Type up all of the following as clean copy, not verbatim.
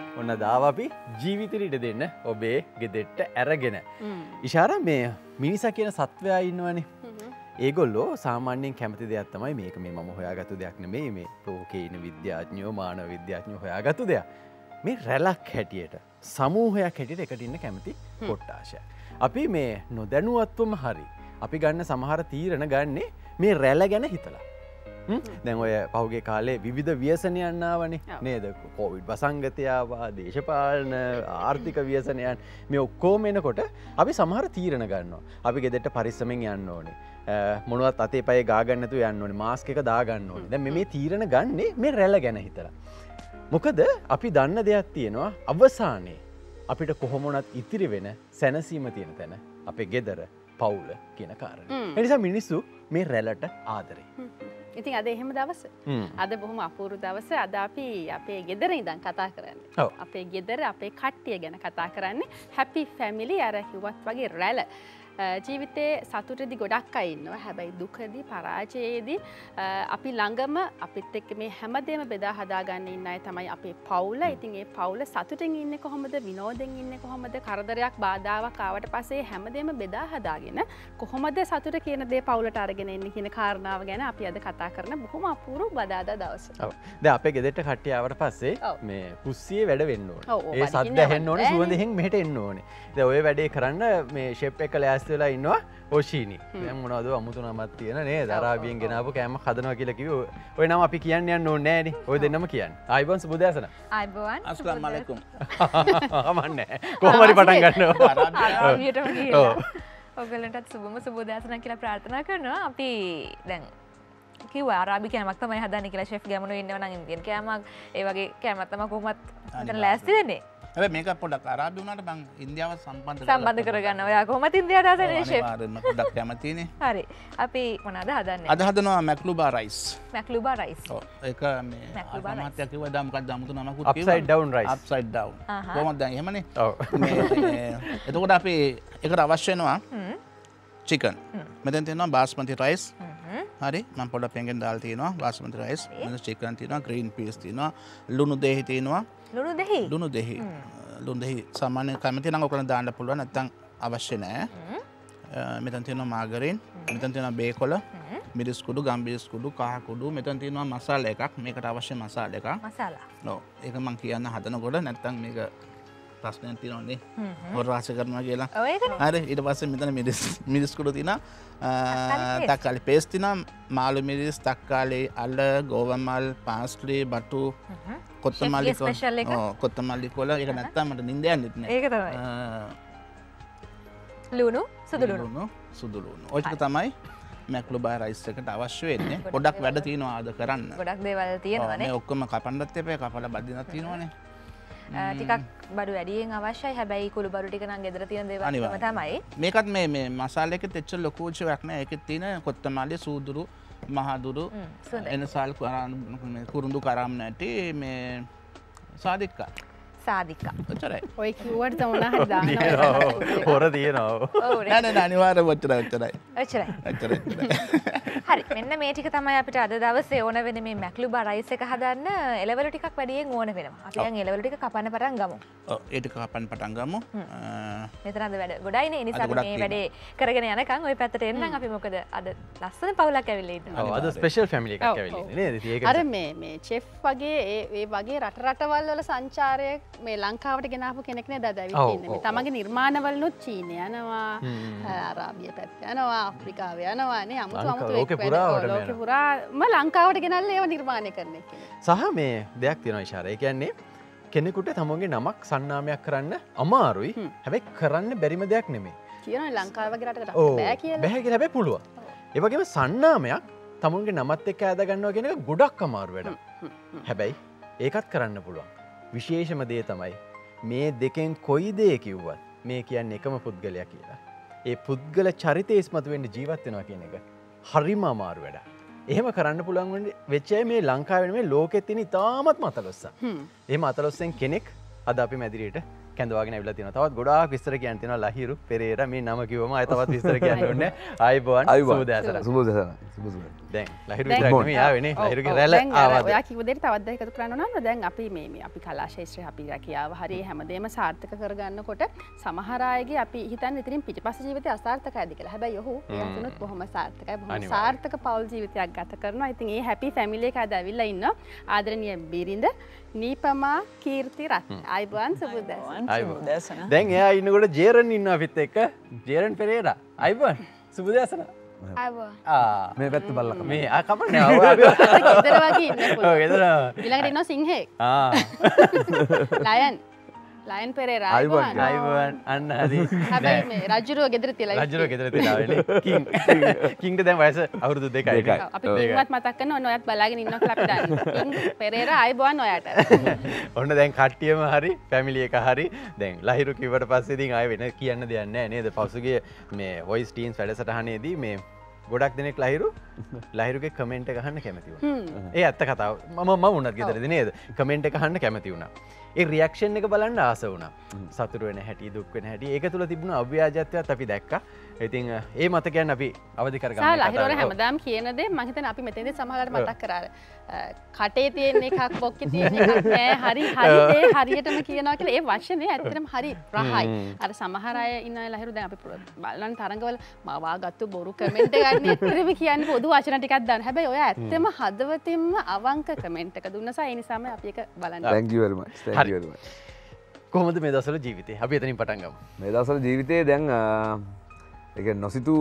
ඔන්න දාව අපි ජීවිතේට ඉඩ දෙන්න ඔබේ ගෙදෙට්ට අරගෙන. ඉෂාරා මේ මිනිසා කියන සත්වයා ඉන්නවනේ. ඒගොල්ලෝ සාමාන්‍යයෙන් කැමති දෙයක් තමයි මේක මේ මම හොයාගත්තු දෙයක් නෙමෙයි මේ ලෝකේ ඉන්න විද්‍යාඥයෝ මානව විද්‍යාඥයෝ හොයාගත්තු දෙයක්. මේ රැලක් හැටියට සමූහයක් හැටියට එකට ඉන්න කැමති කොට්ටාශයක්. අපි මේ නොදැනුවත්වම හරි අපි ගන්න සමහර තීරණ ගන්නේ මේ රැළ ගැන හිතලා. දැන් ඔය පහුගේ කාලේ විවිධ ව්‍යසනයන් ආවනේ නේද? කොවිඩ් වසංගතයවා දේශපාලන ආර්ථික ව්‍යසනයන් මේ ඔක්කොම එනකොට අපි සමහර තීරණ ගන්නවා. අපි ගෙදරට පරිස්සමෙන් යන්න ඕනේ. මොනවත් අතේ පයේ ගා ගන්න නැතුව යන්න ඕනේ. මාස්ක් එක දා ගන්න ඕනේ. දැන් මේ තීරණ ගන්නේ මේ රැළ ගැන හිතලා. මොකද අපි දන්න දෙයක් තියෙනවා අවසානයේ අපිට කොහොම වුණත් ඉතිරි වෙන සැනසීම තියෙන තැන අපේ ගෙදර පවුල කියන කාරණේ. ඒ නිසා මිනිස්සු මේ රැළට ආදරේ. ඉතින් අද එහෙම දවස. අද බොහොම අපූර්ව දවස. අද අපි අපේ ගෙදර ඉඳන් කතා කරන්නේ. අපේ ගෙදර අපේ කට්ටිය ගැන කතා කරන්නේ. හැපි ෆැමිලි අර කිව්වත් වගේ රැළ. ජීවිතේ සතුටේදී ගොඩක් අය ඉන්නවා. හැබැයි දුකදී පරාජයේදී අපි ළඟම අපිත් එක්ක මේ හැමදේම බෙදා හදාගන්න ඉන්න අය තමයි අපේ පවුල. ඉතින් ඒ පවුල සතුටින් ඉන්නේ කොහොමද? විනෝදෙන් ඉන්නේ කොහොමද? කරදරයක් බාධාවක් ආවට පස්සේ හැමදේම බෙදා හදාගෙන කොහොමද සතුට කියන දේ පවුලට අරගෙන එන්නේ කියන කාරණාව ගැන අපි අද කතා කරන බොහොම අපූර්ව බදාදා දවස. ඔව්. දැන් අපේ ගෙදරට කට්ටිය ආවට පස්සේ මේ කුස්සියේ වැඩ වෙන්න ඕනේ. ඒ සද්ද ඇහෙන්න ඕනේ, සුවඳෙන් මෙහෙට එන්න ඕනේ. දැන් ඔය වැඩේ කරන්න මේ ෂෙෆ් එක ලෑස්ති වෙලා ඉන්නවා ඔෂීනි. දැන් මොනවද අමුතු නමක් තියෙන නේද? අරාබියෙන් ගෙනාවු කෑමක් හදනවා කියලා කිව්වේ. ඔය නම අපි කියන්න යන්න ඕනේ නෑනේ. ඔය දෙන්නම කියන්න. ආයිබෝන් සුබෝදෑසන. ආයිබෝන්. අස්ලාම් අලයිකුම්. අමන්නේ. කොහොම හරි පටන් ගන්නවා. අරාබියටම ගිහලා. ඔයගලන්ටත් සුබම සුබෝදෑසන කියලා ප්‍රාර්ථනා කරනවා. අපි දැන් කිව්වා අරාබි කෑමක් තමයි හදන්නේ කියලා ෂෙෆ් ගැමුණු ඉන්නවා නම් ඉන්දියන් කෑමක් ඒ වගේ කෑමක් තමයි කොහොමත් හිතන ලෑස්ති වෙන්නේ. හැබැයි මේක පොඩ්ඩක් අරාබි වුණාට මං ඉන්දියාව සම්බන්ධ කරගන්න. ඔයා කොහොමද ඉන්දියාවට හදන්නේ ෂෙෆ්? අනිවාර්යෙන්ම පොඩ්ඩක් කැමතිනේ. හරි. අපි මොනවද හදන්නේ? අද හදනවා මැක්ලුබා රයිස්. මැක්ලුබා රයිස්. ඔව්. ඒක මේ අරමහත්ය කිව්වා දා මොකක්ද අමුතු නමකුත් කිව්වා. Upside down rice. Upside down. කොහොමද දැන් එහෙමනේ? ඔව්. එතකොට අපි ඒකට අවශ්‍ය වෙනවා චිකන්. මෙතෙන් තියෙනවා බාස්මති රයිස්. හරි මම පොඩ්ඩක් පෙන්ගෙන් දාලා තියෙනවා බාස්මති රයිස්. මෙතන චිකන් තියෙනවා, ග්‍රීන් පීස් තියෙනවා, ලුණු දෙහි තියෙනවා. ලුණු දෙහි? ලුණු දෙහි. ලුණු දෙහි සාමාන්‍යයෙන් කැමති නම් ඔයගොල්ලන් දාන්න පුළුවන් නැත්නම් අවශ්‍ය නැහැ. මෙතන තියෙනවා මාගරින්, මෙතන තියෙනවා බේකොළ, මිරිස් කුඩු, ගම්බිරිස් කුඩු, කහ කුඩු, මෙතන තියෙනවා මසාලා එකක්. මේකට අවශ්‍ය මසාලා එකක්. මසාලා. ඔව්. ඒක මම කියන්න හදනකොට නැත්නම් මේක ප්‍රශ්නයක් තියෙනවනේ. හොරාස කරනවා කියලා. ඔව් ඒකනේ. හරි ඊට පස්සේ මෙතන මිරිස් කුඩු තියෙනවා. තක්කාලි පේස්ට් තියෙනවා, මාළු මිරිස්, තක්කාලි, අල, ගෝවමල්, පාස්ලි, බටු, කොත්තමල්ලි කොළ. ඔව් කොත්තමල්ලි කොළ. ඒක නැත්තම් මට නිින්ද යන්නේ නැහැ. ඒක තමයි. ලුණු, සුදු ලුණු. සුදු ලුණු. ඔය ටික තමයි මැක්ලුබා රයිස් එකට අවශ්‍ය වෙන්නේ. පොඩ්ඩක් වැඩ තියෙනවා ආද කරන්න. ගොඩක් දේවල් තියෙනවානේ. මේ ඔක්කොම කපන්නත් එපා, කපලා බදින්නත් තියෙනවානේ. ටිකක් බඩු වැඩියෙන් අවශ්‍යයි. හැබැයි කුළු බඩු ටික නම් ගෙදර තියෙන දේවල් තමයි. මේකත් මේ මසාලා එකෙත් එච්චර ලොකු උචයක් නෑ. ඒකෙත් තියෙන කොත්තමල්ලි, සූදුරු, මහදුරු, එනසල් කුරුඳු කරම් නැටි මේ සාදික්කා. සාදික්කා. ඔච්චරයි. ඔය කිව්වට මොනවා හරි දානවා. හොර තියෙනවා. ඔව් නෑ අනිවාර්යයෙන්ම ඔච්චරයි. ඔච්චරයි. හරි මෙන්න මේ ටික තමයි අපිට අද දවසේ ඕන වෙන මේ මැක්ලුබා රයිස් එක හදන්න එළවලු ටිකක් වැඩියෙන් ඕන වෙනවා. අපි දැන් එළවලු ටික කපන්න පටන් ගමු. ඔව් ඒ ටික කපන්න පටන් ගමු. මෙතන අද වැඩ ගොඩයිනේ. ඒ නිසා මේ වැඩේ කරගෙන යනකම් ওই පැත්තට එන්නම් අපි මොකද අද ලස්සන පවුලක් ඇවිල්ලා ඉන්නවා. ඔව් අද ස්පෙෂල් ෆැමිලි එකක් ඇවිල්ලා ඉන්නේ නේද? ඒක අර මේ ෂෙෆ් වගේ ඒ වගේ රටවල් වල සංචාරය මේ ලංකාවට ගෙනාපු කෙනෙක් නේද අද ඇවිත් ඉන්නේ. මේ තමන්ගේ නිර්මාණවලුත් චීනය යනවා, අරාබිය පැත්ත යනවා, අප්‍රිකාව යනවා නේ. අමුතු ලෝකෙ පුරාවටම ලෝකෙ පුරාම ලංකාවට ගෙනල්ලා ඒව නිර්මාණය කරන එක. සහ මේ දෙයක් තියෙනවා ඉෂාරා. ඒ කියන්නේ කෙනෙකුට තමන්ගේ නමක් සන්නාමයක් කරන්න අමාරුයි. හැබැයි කරන්න බැරිම දෙයක් නෙමෙයි. කියනවා ලංකාව වගේ රටකට බෑ කියලා. බෑ කියලා හැබැයි පුළුවන්. ඒ වගේම සන්නාමයක් තමුන්ගේ නමත් එක්ක ඇද ගන්නවා කියන එක ගොඩක් අමාරු වැඩක්. හැබැයි ඒකත් කරන්න පුළුවන්. විශේෂම දේ තමයි මේ දෙකෙන් කොයි දේ කිව්වත් මේ කියන්නේ එකම පුද්ගලයා කියලා. ඒ පුද්ගල චරිතය ඉස්මතු වෙන්න ජීවත් වෙනවා කියන එක හරිම අමාරු වැඩක්. එහෙම කරන්න පුළුවන් වෙච්ච අය මේ ලංකාවේ නෙමෙයි ලෝකෙත් ඉන්න ඉතාමත් අතලොස්සක්. එහෙම අතලොස්සෙන් කෙනෙක් අද අපි මැදිරියට කැඳවාගෙන ඇවිල්ලා තියෙනවා. තවත් ගොඩාක් විස්තර කියන්න තියෙනවා. ලහිරු පෙරේරා මේ නම කිව්වම ආයෙ තවත් විස්තර කියන්න ඕනේ. ආයිබෝන් සුබෝදෑසන. සුබෝදෑසන. දැන් ලහිරු විතරක් නෙමෙයි ආවෙනේ. ලහිරුගේ රැළ ආවා. ඔයා කිව්ව දෙයට තවත් දෙයක් එකතු කරන්න ඕන. දැන් අපි මේ අපි කලා ශාස්ත්‍රයේ අපි රැකියාව හරිය හැමදේම සාර්ථක කරගන්නකොට සමහර අයගේ අපි හිතන්නේ ඉතින් පිටිපස්ස ජීවිතය අසාර්ථකයිද කියලා. හැබැයි ඔහු එයාතුනොත් බොහොම සාර්ථකයි. බොහොම සාර්ථක පෞල් ජීවිතයක් ගත කරනවා. ඉතින් ඒ හැපි ෆැමිලි එක අද ඇවිල්ලා ඉන්නවා. ආදරණීය බිරිඳ නීපමා කීර්ති රත්න. ආයිබෝන් සුබෝදෑසන. දැන් එයා ඉන්නකොට ජේරන් ඉන්නවා අපිත් එක්ක. ජේරන් පෙරේරා. ආයිබෝන් සුබෝදෑසන. මේ පැත්ත බලලා මේ කමන්නේ ගෙදර වගේ ඉන්න පුළුවන්. ඔව් ගෙදර. ඊළඟට ඉන්නවා සිංහෙක්. ලයන් පෙරේරා. ආයිබෝන් අන්න හරි. හැබැයි මේ රජුරෝ ගෙදර තියලා ඉන්නේ. රජුරෝ ගෙදර තියලා ආවෙනේ. කිංට දැන් වයස අවුරුදු 2යි. අපි කිංවත් මතක් කරනවා ඔන්න ඔයත් බලාගෙන ඉන්නවා කියලා අපි දන්නවා. කිං පෙරේරා ආයිබෝන් ඔයාට. ඔන්න දැන් කට්ටියම හරි ෆැමිලි එක හරි දැන් ලහිරු කිව්වට පස්සේ ඉතින් ආයෙ වෙන කියන්න දෙයක් නැහැ නේද? පසුගිය මේ වොයිස් ටීන්ස් වැඩසටහනේදී මේ ගොඩක් දෙනෙක් ලහිරුගේ කමෙන්ට් එක අහන්න කැමති වුණා. ඒ ඇත්ත කතාව. මම වුණත් ගෙදරදී නේද? කමෙන්ට් එක අහන්න කැමති වුණා. ඒ රියැක්ෂන් එක බලන්න ආස වුණා. සතුටු වෙන හැටි, දුක් වෙන හැටි. ඒක තුල තිබුණ අව්‍යාජත්වයත් අපි දැක්කා. ඉතින් ඒ මතකයන් අපි අවදි කරගන්න. ලහිරුවර හැමදාම කියන දේ මම හිතන්නේ අපි මෙතනදී සමහරවිට මතක් කරා. කටේ තියෙන එකක් බොක්කේ තියෙන එකක් නෑ. හරි දේ හරියටම කියනවා කියලා ඒ වචනේ ඇත්තටම හරි රහයි. අර සමහර අය ඉන්න ලහිරු දැන් අපි බලන්න තරංගවල මවාගත්තු බොරු කමෙන්ට් එකක් ඇත්තටම කියන්නේ පොදු වචන ටිකක් දාන්න. හැබැයි ඔය ඇත්තම හදවතින්ම අවංක කමෙන්ට් එක දුන්නසා ඒ නිසාම අපි ඒක බලන්න. Thank you very much. Thank you very much. කොහොමද මේ දවස්වල ජීවිතේ? අපි එතනින් පටන් ගමු. මේ දවස්වල ජීවිතේ දැන් ඒ කියන්නේ නොසිතු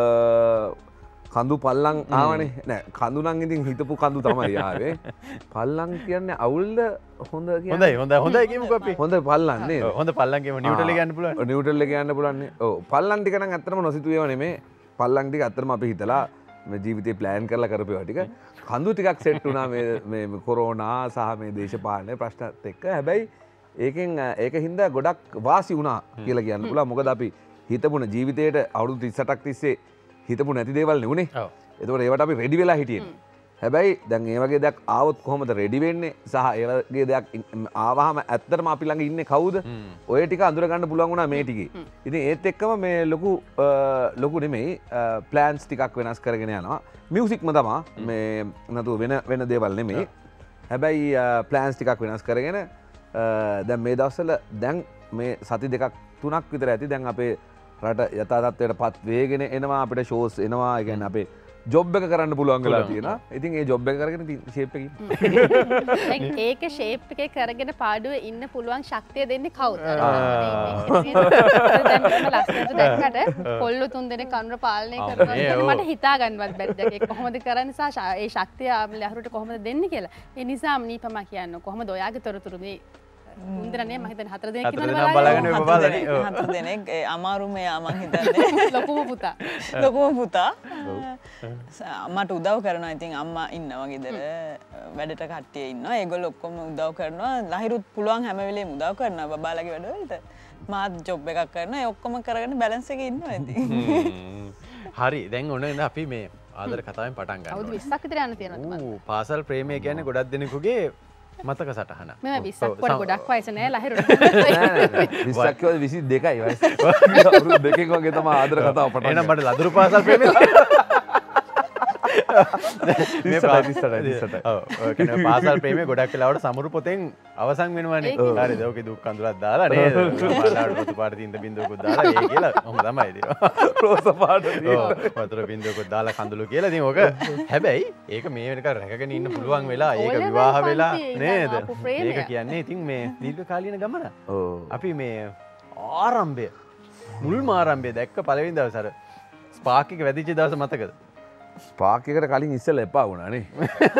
කඳු පල්ලං ආවනේ නෑ කඳු නම් ඉතින් හිතපු කඳු තමයි ආවේ. පල්ලං කියන්නේ අවුල්ද හොඳ කියන්නේ හොඳයි කියමුකෝ අපි. හොඳ පල්ලං නේද? හොඳ පල්ලං කියමු නිව්ටල් එක ගන්න පුළුවන්. නිව්ටල් එක ගන්න පුළුවන් නේ. ඔව් පල්ලං ටික නම් ඇත්තටම නොසිතු ඒවා නෙමේ. පල්ලං ටික ඇත්තටම අපි හිතලා මේ ජීවිතේ ප්ලෑන් කරලා කරපේවා ටික. කඳු ටිකක් සෙට් වුණා මේ කොරෝනා සහ මේ දේශපාලන ප්‍රශ්නත් එක්ක. හැබැයි ඒකෙන් ඒක හින්දා ගොඩක් වාසි වුණා කියලා කියන්න පුළුවන්. මොකද අපි හිතපුන ජීවිතේට අවුරුදු 38ක් තිස්සේ හිතපු නැති දේවල් නෙවුනේ. එතකොට ඒවට අපි රෙඩි වෙලා හිටියේ. හැබැයි දැන් ඒ වගේ දෙයක් ආවොත් කොහොමද රෙඩි වෙන්නේ? සහ ඒ වගේ දෙයක් ආවහම ඇත්තටම අපි ළඟ ඉන්නේ කවුද? ඔය ටික අඳුර ගන්න පුළුවන් වුණා මේ ටිකේ. ඉතින් ඒත් එක්කම මේ ලොකු නෙමෙයි ප්ලෑන්ස් ටිකක් වෙනස් කරගෙන යනවා. මියුසික්ම තමයි මේ නතු වෙන දේවල් නෙමෙයි. හැබැයි ප්ලෑන්ස් ටිකක් වෙනස් කරගෙන දැන් මේ දවස්වල දැන් මේ සති දෙකක් තුනක් විතර ඇති දැන් අපේ රට යථා තත්ත්වයට පත් වේගෙන එනවා අපිට ෂෝස් එනවා ඒ කියන්නේ අපේ ජොබ් එක කරන්න පුළුවන් වෙලා තියෙනවා. ඉතින් ඒ ජොබ් එක කරගෙන ෂේප් එකේ ඉන්න. ඒක ෂේප් එකේ කරගෙන පාඩුවේ ඉන්න පුළුවන් ශක්තිය දෙන්නේ කවුද? ලස්සනට දැක්කට කොල්ලෝ තුන් දෙනෙක් කනුර පාලනය කරනවා. මට හිතා ගන්නවත් බැරි දෙයක්. ඒක කොහොමද කරන්නේ සහ ඒ ශක්තිය ලහරුට කොහොමද දෙන්නේ කියලා. ඒ නිසාම නීපමා කියන්නේ කොහොමද ඔයාගේ තොරතුරු මේ උන්දරනේ මම හිතන්නේ 4 දෙනෙක් ඉන්නවා බලගෙන ඔබ බලන්නේ 4 දෙනෙක් අමාරුම යා මං හිතන්නේ ලොකුම පුතා මට උදව් කරනවා. ඉතින් අම්මා ඉන්නවා ගෙදර වැඩට කට්ටිය ඉන්නවා. ඒගොල්ලෝ ඔක්කොම උදව් කරනවා. ලහිරුත් පුළුවන් හැම වෙලේම උදව් කරනවා බබාලගේ වැඩවලට. මාත් ජොබ් එකක් කරනවා. ඒ ඔක්කොම කරගෙන බැලන්ස් එකේ ඉන්නවා ඉතින්. හරි දැන් ඔන්න අපි මේ ආදර කතාවෙන් පටන් ගන්නවා. අවුරුදු 20ක් විතර යන තියෙනවා. පාසල් ප්‍රේමය කියන්නේ ගොඩක් දෙනෙකුගේ මතක සටහන. මම 20ක් කොට ගොඩක් වයස නෑ ලහිරුට. 20ක් කිව්වද 22යි වයස. අවුරුදු දෙකකින් වගේ තමයි ආදර කතාව පටන් ගන්නේ. එහෙනම් මට ලදරු පාසල් ප්‍රේමය මේ පාසල් ප්‍රේමය ගොඩක් වෙලාවට සමුරු පොතෙන් අවසන් වෙනවනේ. හරිද? ඔකේ දුක් කඳුලක් දාලා නේද? මලාවට පොතු පාට තින්ද බින්දුවකුත් දාලා ඒ කියලා ඔහොම තමයි ඉතින්. රෝස පාට තියෙනවා. වතුර බින්දුවකුත් දාලා කඳුළු කියලා ඉතින් ඔක හැබැයි ඒක මේ වෙනකන් රැකගෙන ඉන්න පුළුවන් වෙලා ඒක විවාහ වෙලා නේද? ඒක කියන්නේ ඉතින් මේ දීර්ඝකාලීන ගමන. අපි මේ ආරම්භය මුල්ම ආරම්භය දැක්ක පළවෙනි දවස් අර ස්පාක් එක වැදිච්ච දවස මතකද? ස්පාක් එකට කලින් ඉස්සෙල්ලා එපා වුණා නේ.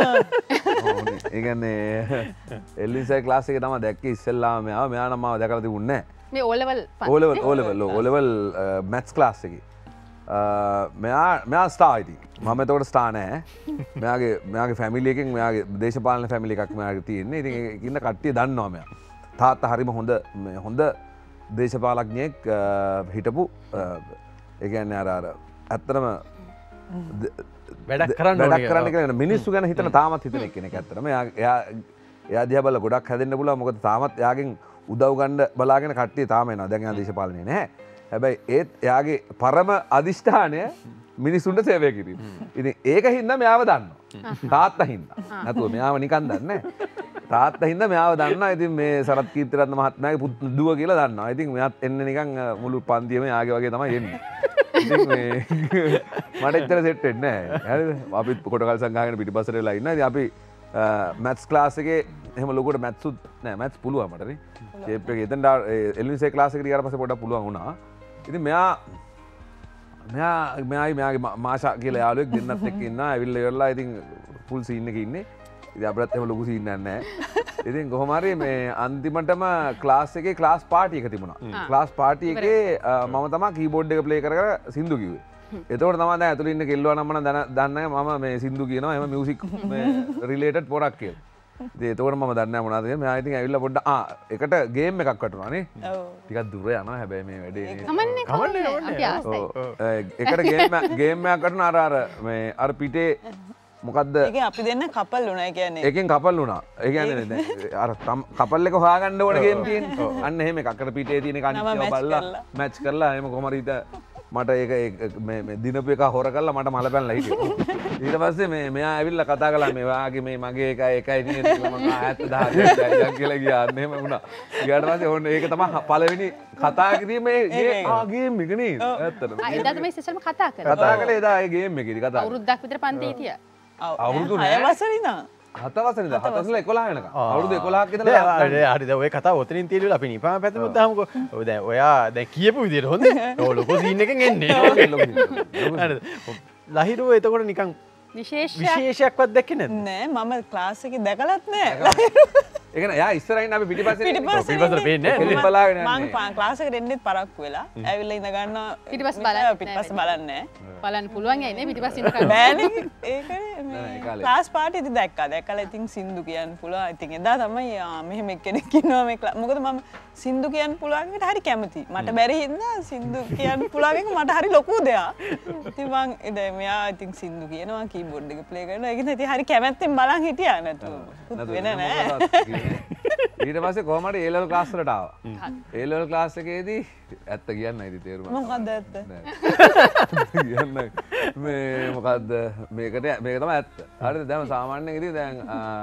ඒ කියන්නේ එල්ලිසයි ක්ලාස් එකේ තමයි දැක්කේ ඉස්සෙල්ලාම මෙයා නම් මාව දැකලා තිබුණේ නැහැ. මේ O level maths class එකේ. මෙයා ස්ටාර් ඉතින්. මම එතකොට ස්ටාර් නෑ. මෙයාගේ ෆැමිලි එකෙන් මෙයාගේ දේශපාලන ෆැමිලි එකක් මෙයාගේ තියෙන්නේ. ඉතින් ඒකින්ද කට්ටිය දන්නවා මෙයා. තාත්තා හරිම හොඳ දේශපාලඥයෙක් හිටපු ඒ කියන්නේ අර ඇත්තටම වැඩක් කරන්න කියලා මිනිස්සු ගැන හිතන තාමත් හිතන කෙනෙක් ඇත්තටම. එයා දිහා බලලා ගොඩක් හැදෙන්න පුළුවන්. මොකද තාමත් එයාගෙන් උදව් ගන්න බලාගෙන කට්ටිය තාම එනවා. දැන් එයා දේශපාලනේ නැහැ. හැබැයි ඒත් එයාගේ පරම අදිෂ්ඨානය මිනිසුන්ට සේවය කිරීම. ඉතින් ඒක හින්දා මෙයාව දන්නවා. තාත්තා හින්දා. නැතුව මෙයාව නිකන් දන්නේ නැහැ. තාත්තා හින්දා මෙයාව දන්නවා. ඉතින් මේ සරත් කීර්තිරත්න මහත්මයාගේ දුව කියලා දන්නවා. ඉතින් මෙයාත් එන්නේ නිකන් මුළු පන්තියම යාගේ වගේ තමයි එන්නේ. ඉතින් මේ මට එච්චර සෙට් වෙන්නේ නැහැ. හරිද? අපි කොටකල් සංගාගෙන පිටිපස්සට වෙලා ඉන්නවා. ඉතින් අපි මැත්ස් ක්ලාස් එකේ එහෙම ලොකුවට මැත්ස්ුත් නෑ මැත්ස් පුළුවන් මටනේ. ෂේප් එකේ එතන එලින්සේ ක්ලාස් එකට ගියාට පස්සේ පොඩ්ඩක් පුළුවන් වුණා. ඉතින් මෙයාගේ මාෂා කියලා යාළුවෙක් දෙන්නත් එක්ක ඉන්නවා. ඇවිල්ලා ඉවරලා ඉතින් ෆුල් සීන් එකේ ඉන්නේ. ඉතින් අපිටත් එහෙම ලොකු සීන් එකක් නැහැ. ඉතින් කොහොම හරි මේ අන්තිමටම ක්ලාස් එකේ ක්ලාස් පාටි එක තිබුණා. ක්ලාස් පාටි එකේ මම තමයි කීබෝඩ් එක ප්ලේ කර කර සින්දු කිව්වේ. එතකොට තමයි දැන් ඇතුළේ ඉන්න කෙල්ලවා නම් මම දන්නේ මම මේ සින්දු කියනවා එහෙම මියුසික් මේ රිලේටඩ් පොරක් කියලා. ඉතින් එතකොට මම දන්නේ නැහැ මොනවද කියලා. මෙයා ඉතින් ඇවිල්ලා පොඩ්ඩක් එකට ගේම් එකක් වටුණා නේ. ඔව්. ටිකක් දුර යනවා හැබැයි මේ වැඩේ නේ. කමන්නේ අපි ආසයි. එකට ගේම් එකක් වටුණා අර මේ අර පිටේ මොකද්ද? ඒකෙන් අපි දෙන්න කපල් වුණා කියන්නේ. ඒකෙන් කපල් වුණා. ඒ කියන්නේ දැන් අර කපල් එක හොයාගන්න ඕන ගේම් තියෙන්නේ. අන්න එහෙම එකක්. අර පිටේ තියෙන කණ්ඩියව බලලා මැච් කරලා එහෙම කොහමද ඊට මට ඒක මේ දිනපු එක හොර කරලා මට මල පැනලා හිටියා. ඊට පස්සේ මෙයා ඇවිල්ලා කතා කළා මේ වාගේ මේ මගේ එකයි නේද කියලා මම 70 කියලා ගියා. අන්න එහෙම වුණා. ගියාට පස්සේ ඕන ඒක තමයි පළවෙනි කතා කිරීමේ ගේම් එක නේද? ඇත්තටම. එදා තමයි ඉස්සෙල්ලාම කතා කරා. කතා කළේ එදා ඒ ගේම් එකේදී කතා. අවුරුද්දක් විතර පන්තියේ හිටියා. අවුරුදු 6 වසරේ ඉඳන් 7 වසරේ ඉඳන් 7 ඉඳලා 11 වෙනකම් අවුරුදු 11ක් ඉඳලා හරිද ඔය කතාව ඔතනින් තියෙනවා අපි නිපාම පැත්තට දාමුකෝ ඔය දැන් ඔයා දැන් කියපු විදියට හොඳේ ඔය ලොකු සීන් එකෙන් එන්නේ හරිද ලහිරුව එතකොට නිකන් විශේෂයක්වත් දැක්කේ නැද්ද නෑ මම ක්ලාස් එකේ දැකලත් නෑ ඒ කියන්නේ යා ඉස්සරහින් අපි පිටිපස්සේ පිටිපස්සට පේන්නේ කෙලින් බලාගෙන යන්නේ මම ක්ලාස් එකට එන්නෙත් පරක්කු වෙලා ඇවිල්ලා ඉඳ ගන්නවා පිටිපස්ස බලන්නේ බලන්න පුළුවන් යන්නේ පිටිපස්සේ ඉඳ ගන්න බෑනේ ඒකනේ ක්ලාස් පාටි ඉතින් දැක්කලා ඉතින් සින්දු කියන්න පුළුවන් ඉතින් එදා තමයි මෙහෙම එක්කෙනෙක් ඉන්නවා මේ මොකද මම සින්දු කියන්න පුළුවන් එකට හරි කැමතියි මට බැරි හින්දා සින්දු කියන්න පුළුවන් එක මට හරි ලොකු දෙයක් ඉතින් මං එදා මෙයා ඉතින් සින්දු කියනවා කීබෝඩ් එක ප්ලේ කරනවා ඒක ඉතින් හරි කැමැත්තෙන් බලන් හිටියා නැතු වෙන නෑ ඊට පස්සේ කොහොම හරි A level ක්ලාස් වලට ආවා. A level ක්ලාස් එකේදී ඇත්ත කියන්න ඉතින් තේරුම. මොකද්ද ඇත්ත? කියන්න මේ මොකද්ද මේක තමයි ඇත්ත. හරිද? දැන් සාමාන්‍යයෙන් ඉතින් දැන්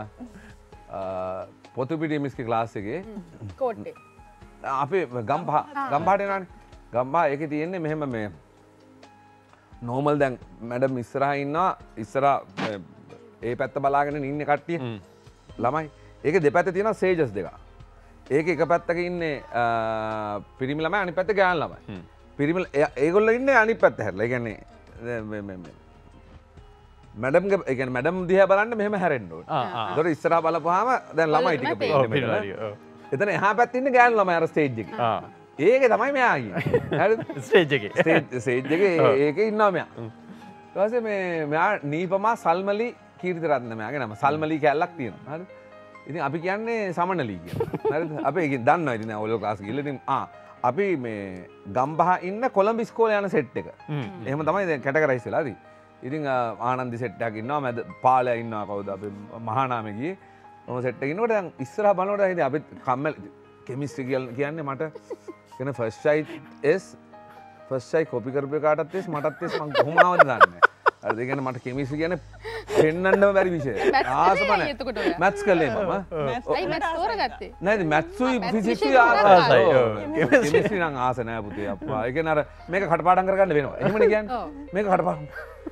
පොතුපිටිය මිස්ගේ ක්ලාස් එකේ කෝට්ටේ. අපි ගම්පහට එනවානේ. ගම්පහ ඒකේ තියෙන්නේ මෙහෙම මේ නෝමල් දැන් මැඩම් ඉස්සරහා ඉන්නවා ඉස්සරහා ඒ පැත්ත බලාගෙන ඉන්නේ කට්ටිය ළමයි. ඒක දෙපැත්තේ තියෙනවා සේජස් දෙක. ඒක එක පැත්තක ඉන්නේ පිරිමි ළමයි අනිත් පැත්තේ ගෑනු ළමයි. පිරිමි ඒගොල්ලෝ ඉන්නේ අනිත් පැත්ත හැරලා. ඒ කියන්නේ මැඩම්ගේ ඒ කියන්නේ මැඩම් දිහා බලන්න මෙහෙම හැරෙන්න ඕනේ. ඒතකොට ඉස්සරහා බලපුවාම දැන් ළමයි ටික පේන්නේ. එතන එහා පැත්තේ ඉන්නේ ගෑනු ළමයි අර ස්ටේජ් එකේ. ඒකේ තමයි මෙයා ඉන්නේ. හරිද? ස්ටේජ් එකේ. ස්ටේජ් එකේ ඒකේ ඉන්නවා මෙයා. ඊට පස්සේ මෙයා නීපමා සල්මලි කීර්තිරත්න මෙයාගේ නම. සල්මලි කැලලක් තියෙනවා. හරිද? ඉතින් අපි කියන්නේ සමනලී කියලා. හරිද? අපි ඒක දන්නවා ඉතින් ඔය ක්ලාස් ගිහලා ඉතින් අපි මේ ගම්බහ ඉන්න කොළඹ ඉස්කෝලේ යන සෙට් එක. එහෙම තමයි දැන් කැටගරයිස් වෙලා හරි. ඉතින් ආනන්දි සෙට් එකක් ඉන්නවා මැද පාලයා ඉන්නවා කවුද අපි මහානාමේ ගියේ. ඔය සෙට් එකේ ඉන්නකොට දැන් ඉස්සරහා බලනකොට ඉතින් අපි කම්මැලි කෙමිස්ට්‍රි කියන්නේ මට කියන ෆස්ට් ෂයි කොපි කරපු කාටත් එස් මටත් එස් මම කොහොම ආවද දන්නේ නැහැ. හරිද? ඒ කියන්නේ මට කෙමිස්ට්‍රි කියන්නේ පෙන්නන්නම බැරි විෂය. ආසම නැහැ. මැත්ස් කළේ මම. ඇයි මැත්ස් තෝරගත්තේ? නෑ මැත්ස්ුයි ෆිසික්ස්ුයි ආසයි. කෙමිස්ට්‍රි නම් ආස නෑ පුතේ අප්පා. ඒ කියන්නේ අර මේක කටපාඩම් කරගන්න වෙනවා. එහෙමනේ කියන්නේ. මේක කටපාඩම්.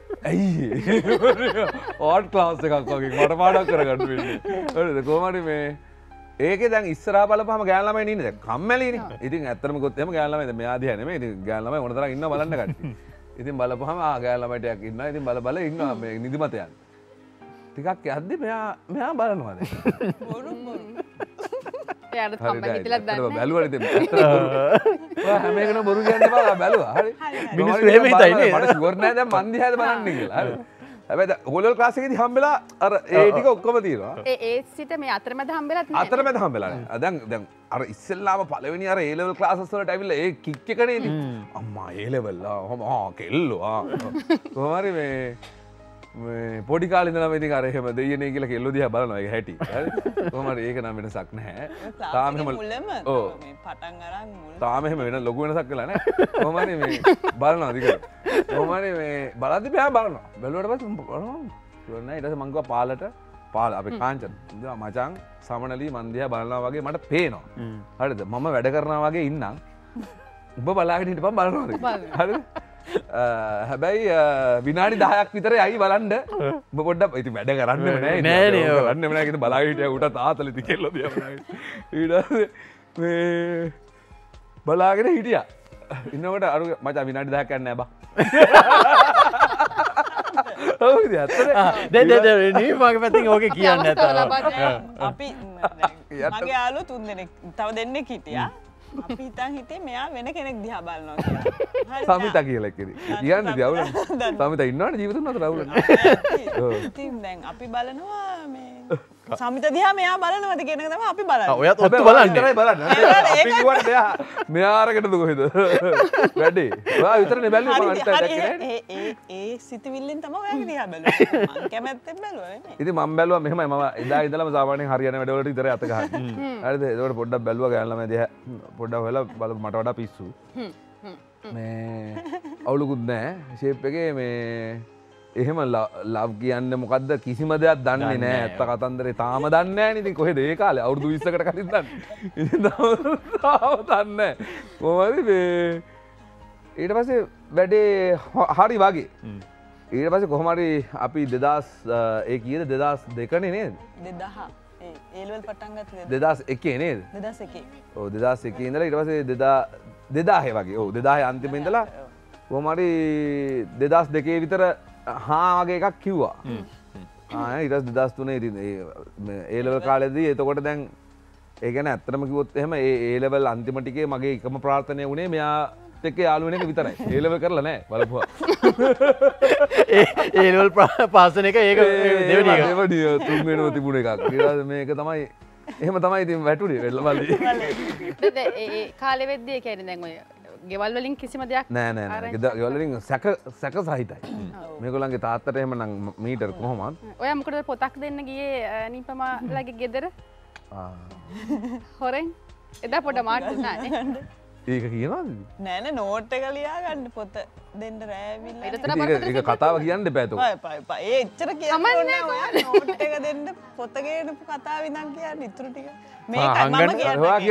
ඇයි? ඕඩ් ක්ලාස් එකක් වගේ කටපාඩම් කරගන්න වෙන්නේ. හරිද? කොහොමද මේ ඒකේ දැන් ඉස්සරහා බලපුවම ගෑනු ළමයි ඉන්නේ දැන් කම්මැලිනේ. ඉතින් ඇත්තටම ගොත් එහෙම ගෑනු ළමයි දැන් මෙයා දිහා නෙමෙයි. ඉතින් ගෑනු ළමයි මොන තරම් ඉන්නව බලන්න කට්ටිය. ඉතින් බලපුවම ගෑනු ළමයි ටිකක් ඉන්නවා. ඉතින් බල ඉන්නවා මේ නිදිමත යන. ටිකක් යද්දි මෙයා බලනවා දැන්. බොරු. එයාට කම්මැලි හිතලා දන්නේ. බැලුවා ඉතින් ඇත්තට ඔයා හැම එකම බොරු කියන්න එපා බැලුවා. හරි. මිනිස්සු එහෙම හිතයි නේ. මට ෂුවර් නෑ දැන් මන් දිහාද බලන්නේ කියලා. හරි. හැබැයි හෝලල් ක්ලාස් එකේදී හම්බෙලා අර ඒ ටික ඔක්කොම තියෙනවා. ඒ සිට මේ අතරමැද හම්බෙලත් නෑ. අතරමැද හම්බෙලා නෑ. දැන් අර ඉස්සෙල්ලාම පළවෙනි අර A level classes වලට ඇවිල්ලා ඒ කික් එක නේද? අම්මා A level කෙල්ලෝ කොහොම හරි මේ පොඩි කාලින්දම ඉතින් අර එහෙම දෙයියනේ කියලා කෙල්ලෝ දිහා බලනවා ඒක හැටි. හරි. කොහොමද ඒක නම් වෙනසක් නැහැ. තාම එහෙම ඔව් මේ පටන් අරන් මුල තාම එහෙම වෙන ලොකු වෙනසක් වෙලා නැහැ. කොහොම හරි මේ බලනවා දිගට. කොහොම හරි මේ බලද්දි මෙයා බලනවා. බැලුවට පස්සේ බලනවා. නෑ ඊට පස්සේ මං ගියා පාල අපේ කාංචන. ඉතින් මචං සමනලී මන් දිහා බලනවා වගේ මට පේනවා. හරිද? මම වැඩ කරනවා වගේ ඉන්නම්. උඹ බලාගෙන හිටපන් බලනවාද? හරිද? හැබැයි විනාඩි 10ක් විතර යයි බලන්න උඹ පොඩ්ඩක් ඉතින් වැඩ කරන්නෙම නෑ නෑනේ කරන්නෙම නෑ කිව්ද බලාගෙන හිටියා උට තාතල ඉතින් කෙල්ල දිහා බලාගෙන ඊට පස්සේ මේ බලාගෙන හිටියා ඉන්නකොට අර මචං විනාඩි 10ක් යන්නේ නෑ බා ඔව් ඉතින් අතට නේ මගේ පැත්තෙන් ඕකේ කියන්නේ නැතව අපි මගේ යාළුවෝ 3 දෙනෙක් තව දෙන්නෙක් හිටියා අපි හිතන් හිතේ මෙයා වෙන කෙනෙක් දිහා බලනවා කියලා. සමිතා කියලා කෙනෙක්. කියන්නේ දියවුල. සමිතා ඉන්නවනේ ජීවිතුන් අතර අවුල. ඉතින් දැන් අපි බලනවා මේ සමිතා දිහා මෙයා බලනවද කියන එක තමයි අපි බලන්නේ. ඔයත් ඔත්තු බලන්නේ. විතරයි බලන්නේ. අපි කිව්වට මෙයා අරගෙනද කොහෙද? වැඩි. ඔයා විතරනේ බැලුවේ මම අනිත් අය දැක්කේ නෑනේ. ඒ සිතවිල්ලෙන් තමයි ඔයාගේ දිහා බැලුවේ. මං කැමැත්තෙන් බැලුවා නේ. ඉතින් මම බැලුවා මෙහෙමයි මම එදා ඉඳලම සාමාන්‍යයෙන් හරියන වැඩවලට විතරයි අත ගහන්නේ. හරිද? ඒකට පොඩ්ඩක් බැලුවා ගෑනු ළමයි දිහා පොඩ්ඩක් හොයලා බලමු මට වඩා පිස්සු. මේ අවුලකුත් නැහැ. ෂේප් එකේ මේ එහෙම ලව් කියන්නේ මොකද්ද කිසිම දෙයක් දන්නේ නැහැ. ඇත්ත කතන්දරේ තාම දන්නේ නැහැ නේ. ඉතින් කොහෙද ඒ කාලේ අවුරුදු 20කට කලින් දන්නේ. ඉතින් තාම දන්නේ නැහැ. කොහොමද මේ ඊට පස්සේ වැඩේ හරි වගේ. ඊට පස්සේ කොහොම හරි අපි 2000 ඒ කීයද 2002 නේ නේද? 2000 ඒ ලෙවල් පටන් ගත්තේ 2001 නේද? 2001. ඔව් 2001 ඉඳලා ඊට පස්සේ 2000 වගේ. ඔව් 2000 අන්තිම ඉඳලා කොහොම හරි 2002 විතර හා වගේ එකක් කිව්වා. ඊට පස්සේ 2003 ඉතින් ඒ ලෙවල් කාලේදී එතකොට දැන් ඒ කියන්නේ ඇත්තටම කිව්වොත් එහෙම ඒ ලෙවල් අන්තිම ටිකේ මගේ එකම ප්‍රාර්ථනාව වුණේ මෙයා එක්ක යාළු වෙන එක විතරයි. ඒ ලෙවල් කරලා නැහැ බලපුවා. ඒ ලෙවල් පාස් වෙන එක ඒක දෙවෙනි එක. දෙවෙනි තුන් වෙනව තිබුණ එකක්. ඊට පස්සේ මේක තමයි එහෙම තමයි ඉතින් වැටුනේ වෙල්ලමල්ලි. ඒ කාලෙ වෙද්දී කියන්නේ දැන් ඔය ගෙවල් වලින් කිසිම දෙයක් නෑ නෑ ගෙවල් වලින් සැක සහිතයි. මේගොල්ලන්ගේ තාත්තට එහෙම නම් මීටර් කොහොමද? ඔයා මොකටද පොතක් දෙන්න ගියේ නිපමාලගේ ගෙදර? හොරෙන් එදා පොඩ මාට්ටු නානේ. ඒක කියනවද? නෑ නේ නෝට් එක ලියා ගන්න පොත දෙන්න රෑවිලා. ඒක කතාව කියන්න එපා ඒක. ඒ එච්චර කියන්නේ ඔයා නෝට් එක දෙන්න පොත ගේනපු කතාව ඉඳන් කියන්නේ ඉතුරු ටික. මේකයි මම කියන්නේ. ඔයා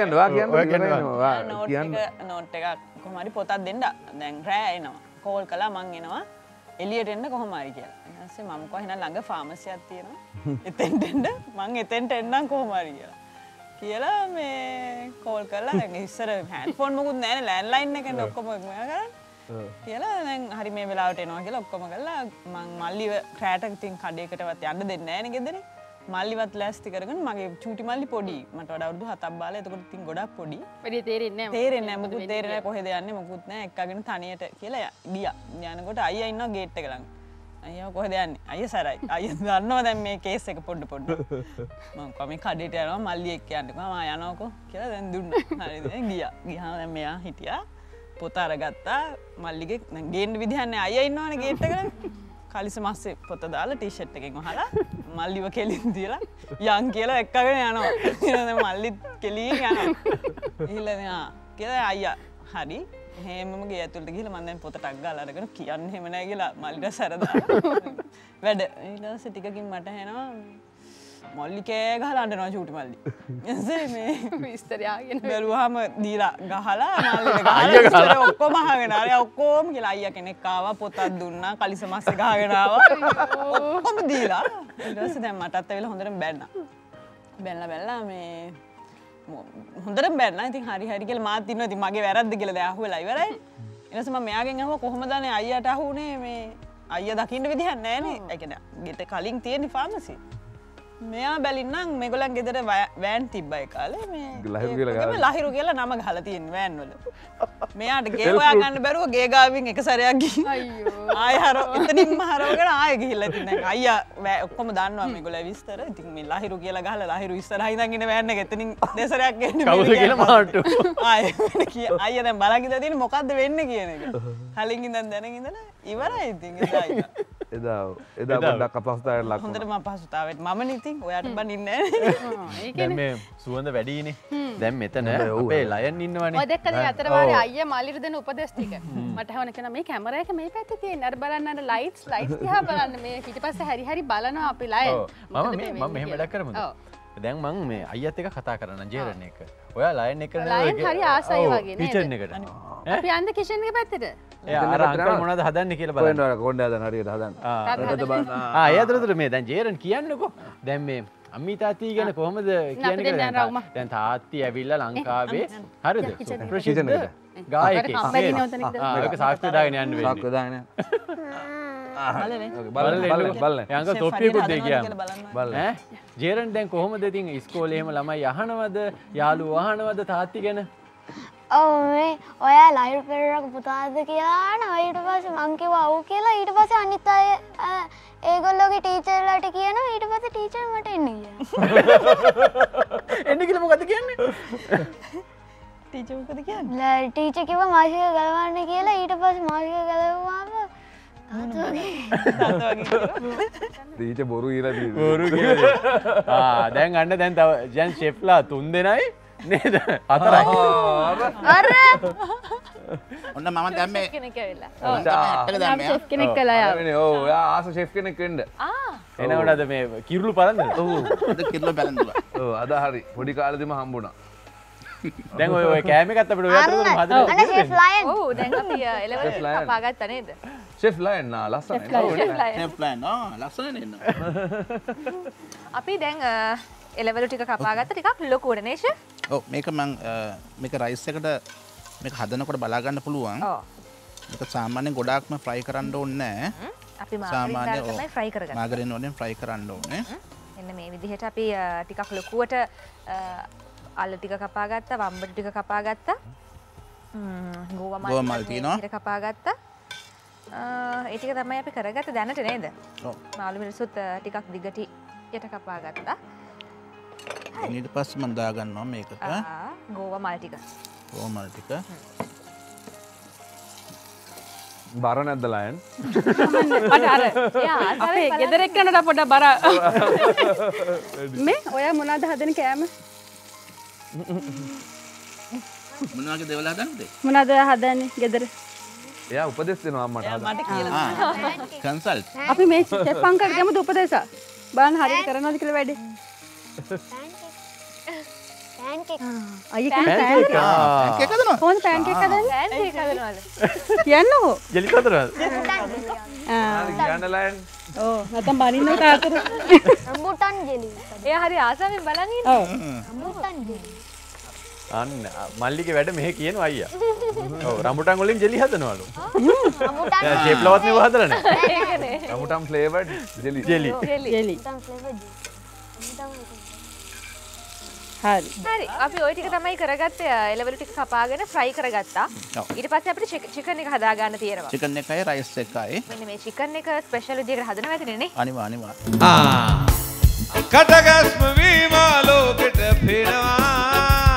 කියන්න. නෝට් එකක් කොහොම හරි පොතක් දෙන්න. දැන් රෑ එනවා. කෝල් කළා මං එනවා. එළියට එන්න කොහොම හරි කියලා. ඊට පස්සේ මම කිව්වා එහෙනම් ළඟ ෆාමසියක් තියෙනවා. එතෙන්ට එන්න මං එතෙන්ට එන්නම් කොහොම හරි කියලා මේ කෝල් කරලා දැන් ඉස්සර හෑන්ඩ්ෆෝන් මොකුත් නැහැ නේ ලෑන්ඩ්ලයින් එකනේ ඔක්කොම මෙයා කරන්නේ කියලා දැන් හරි මේ වෙලාවට එනවා කියලා ඔක්කොම කළා මං මල්ලිව රැට ඉතින් කඩේකටවත් යන්න දෙන්නේ නැහැ නේ ගෙදරේ මල්ලිවත් ලෑස්ති කරගෙන මගේ චූටි මල්ලි පොඩි මට වඩා අවුරුදු 7ක් බාලා එතකොට ඉතින් ගොඩක් පොඩි වැඩි තේරෙන්නේ නැහැ මොකුත් තේරෙන්නේ නැහැ කොහෙද යන්නේ මොකුත් නැහැ එක්කගෙන තනියට කියලා ගියා යනකොට අයියා ඉන්නවා ගේට් එක ළඟ අයියා කොහෙද යන්නේ අයියා සරයි අයියා දන්නවා දැන් මේ කේස් එක පොඩ මම කොහේ කඩේට යනවා මල්ලි එක්ක යන්නකෝ මම යනවාකෝ කියලා දැන් දුන්නා හරිද ගියාම දැන් මෙයා හිටියා පොත අරගත්තා මල්ලිගේ දැන් ගේන්න විදිහක් නැහැ අයියා ඉන්නවනේ ගේට් එක ළඟ කලිස මස්සේ පොත දාලා ටී-ෂර්ට් එකෙන් වහලා මල්ලිව කෙලින් දීලා යන් කියලා එක්කගෙන යනවා ඊට දැන් මල්ලිත් කෙලින් යනවා ඊළඟ කියලා අයියා හරි එහෙමම ගේ ඇතුළට ගිහලා මම දැන් පොත ටක් ගාලා අරගෙන කියන්නේ එහෙම නැහැ කියලා මල්ලිට සැරදා වැඩ ඊට පස්සේ ටිකකින් මට එනවා මල්ලි කෑ ගහලා අඬනවා චූටි මල්ලි එසේ මේ විස්තරය ආගෙන බැලුවාම දීලා ගහලා මල්ලිට ගහලා ඉස්සර ඔක්කොම අහගෙන ආරේ ඔක්කොම කියලා අයියා කෙනෙක් ආවා පොතක් දුන්නා කලිස මස්සේ ගහගෙන ආවා ඔක්කොම දීලා ඊට පස්සේ දැන් මටත් ඇවිල්ලා හොඳටම බැලලා මේ හොඳටම බැන්නා ඉතින් හරි කියලා මාත් ඉන්නවා ඉතින් මගේ වැරද්ද කියලා දැන් අහුවෙලා ඉවරයි ඊට පස්සේ මම මෙයාගෙන් අහුවා කොහොමද අනේ අයියාට අහුනේ මේ අයියා දකින්න විදිහක් නැහැ නේ ඒ කියන්නේ ගෙට කලින් තියෙන ෆාමසි මෙයා බැලින්නම් මේගොල්ලන් ගෙදර වෑන් තිබ්බා ඒ කාලේ මේ ලහිරු කියලා නම ගහලා තියෙන වෑන් වල මෙයාට ගේ හොයා ගන්න බැරුව ගේ ගාවින් එක සැරයක් ගිහින් අයියෝ ආය එතනින්ම හරවගෙන ආයෙ ගිහිල්ලා ඉතින් දැන් අයියා ඔක්කොම දන්නවා මේගොල්ලෝ විස්තර ඉතින් මේ ලහිරු කියලා ගහලා ලහිරු ඉස්සරහා ඉඳන් ඉන්න වෑන් එක එතනින් දෙසරයක් එන්නේ කවුද කියලා මාට්ටු අයියා දැන් බලන් ඉඳලා තියෙන්නේ මොකද්ද වෙන්නේ කියන එක කලින් ඉඳන් දැනගෙන ඉඳලා ඉවරයි ඉතින් එදා එදා පොඩ්ඩක් අපහසුතාවයට ලක් හොඳට මම පහසුතාවයට මම ඉතින් ඔයාට බනින්නේ දැන් මේ සුවඳ වැඩිනේ. දැන් මෙතන අපේ ලයන් ඉන්නවනේ. ඔය දෙක්කද අතර වාරේ අයියා මාලිර දෙන උපදෙස් ටික. මට හවන කෙනා මේ කැමරා එක මේ පැත්තේ තියෙන. අර බලන්න අර ලයිට්ස් දිහා බලන්න මේ ඊටපස්සේ හරි හරි බලනවා අපි ලයන්. මම මෙහෙම වැඩක් කරමුද? දැන් මං මේ අයියත් එක කතා කරන්න ජේරන් එක. ඔයා ලයන් එක ලයන් හරි ආසයි වගේ නේද? කිචන් එකට. අපි යන්න කිචන් එක පැත්තට. එයා අර අංකල් මොනවද හදන්නේ කියලා බලන්න. කොහෙන්ද කොණ්ඩ හදන්න හරියට හදන්න. ඒ අතරතුර මේ දැන් ජේරන් කියන්නකෝ. දැන් මේ අම්මී තාත්ති ගැන කොහොමද කියන්නේ කියලා. දැන් තාත්ති ඇවිල්ලා ලංකාවේ හරිද? ප්‍රසිද්ධ ගායකයෙක්. ඒක සාක්ෂි දාගෙන යන්න වෙන්නේ. සාක්ෂි දාගෙන යන්න. බලන්න. අංකල් තොප්පියකුත් දෙයි කියන්නේ. බලන්න. ජේරන් දැන් කොහොමද ඉතින් ඉස්කෝලේ එහෙම ළමයි අහනවද? යාළුවෝ අහනවද තාත්ති ගැන? ඔව් මේ ඔයා ලයිව් පෙරරක පුතාද කියලා නෝ ඊට පස්සේ මං කිව්වා ඔව් කියලා ඊට පස්සේ අනිත් අය ඒගොල්ලෝගේ ටීචර්ලාට කියනවා ඊට පස්සේ ටීචර් මට එන්න ගියා. එන්න කියලා මොකද කියන්නේ? ටීචර් මොකද කියන්නේ? ටීචර් කිව්වා මාසික ගලවන්න කියලා ඊට පස්සේ මාසික ගලවුවාම ටීචර් බොරු කියලා තියෙනවා. බොරු කියලා. දැන් අන්න දැන් තව ජන් ෂෙෆ්ලා 3 දෙනයි නේද? 4යි. අර ඔන්න මම දැන් මේ කෙනෙක් ඇවිල්ලා. ෂෙෆ් කෙනෙක් කළා යා. ඔව් එයා ආස ෂෙෆ් කෙනෙක් වෙන්න. එනකොට අද මේ කිරුළු පරන්දද? ඔව් අද කිරලා බැලඳුවා. ඔව් අද හරි පොඩි කාලෙදිම හම්බුණා. දැන් ඔය කෑම එකත් අපිට ඔය අතරතුරම හදලා අන්න ෂෙෆ් ලයන් ඔව් දැන් අපි එලෙවල් කපා ගත්තා නේද? ෂෙෆ් ලයන් නා ලස්සනයි. ෂෙෆ් ප්ලෑන් ලස්සන නේද? අපි දැන් එලෙවල් ටික කපා ගත්තා ටිකක් ලොකුවට නේ ෂෙෆ්? ඔව් මේක මම මේක රයිස් එකට මේක හදනකොට බලා ගන්න පුළුවන්. ඔව්. මේක සාමාන්‍යයෙන් ගොඩාක්ම ෆ්‍රයි කරන්න ඕනේ නැහැ. අපි මාගරින් දාලා තමයි ෆ්‍රයි කරගන්නේ. මාගරින් වලින් ෆ්‍රයි කරන්න ඕනේ. එන්න මේ විදිහට අපි ටිකක් ලොකුවට අල්ල ටික කපා ගත්තා, වම්බඩු ටික කපා ගත්තා. ගෝවා මල් තියෙනවා. ටික කපා ගත්තා. ඒ ටික තමයි අපි කරගත්තේ දැනට නේද? ඔව්. මාළු මිරිසුත් ටිකක් දිගට යට කපා ගත්තා. ඊට පස්සේ මම දා ගන්නවා මේකට. ගෝවා මල් ටික. ගෝවා මල් ටික. බර නැද්ද ලයන්? මට අර අපේ ගෙදර එක්කනට පොඩ්ඩක් බර මේ ඔයා මොනවද හදන කෑම? මොනවාගේ දේවල් හදන්නද? මොනවද හදන්නේ ගෙදර? එයා උපදෙස් දෙනවා අම්මට හදන්න. මට කියලා කන්සල්ට්. අපි මේ ෂෙෆ් අංකල්ට දෙමුද උපදේශ? බලන්න හරියට කරනවද කියලා වැඩේ. පැන්කේක් අයියා පැන්කේක්. කේක් හදනවා. කොහොමද පැන්කේක් හදන්නේ? පැන්කේක් හදනවලු. කියන්නකෝ. ජෙලි කතරද? ආ. හරි කියන්න ලයන්. ඔව් නැත්නම් බනින්නෝ තාත්තට. රම්බුටන් ජෙලි එයා හරි ආසාවෙන් බලන් ඉන්නේ. ඔව්. රම්බුටන් ජෙලි අන්න මල්ලිගේ වැඩ මෙහෙ කියනවා අයියා. ඔව් රම්බුටන් වලින් ජෙලි හදනවලු. රම්බුටන් දැන් ෂේප්ලවත් නෙව හදලා නැහැ. ඒකනේ. රමුටම් flavoured jelly. Jelly. Jelly. Flavour හරි. හරි අපි ওই ටික තමයි කරගත්තේ එලෙවල් ටික කපාගෙන ෆ්‍රයි කරගත්තා. ඔව්. ඊට පස්සේ අපිට චිකන් එක හදා ගන්න තියෙනවා. චිකන් එකයි රයිස් එකයි. මෙන්න මේ චිකන් එක ස්පෙෂල් විදිහකට හදනවා ඇතිනේ නේ. අනිවා. කටගස්ම වීම ලෝකෙට පේනවා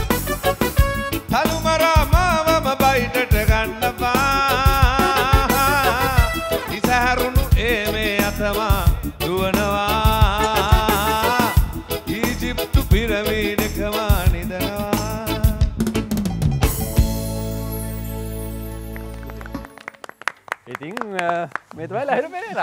තලුමරා මාවම බයිටට ගන්නපා ඉසහැරුණු ඒමේ අතමා දුවනවා ඊජිප්තු පිරමීඩකමා නිදනවා ඉතින් මේ තමයි ලහිරු පෙරේරා.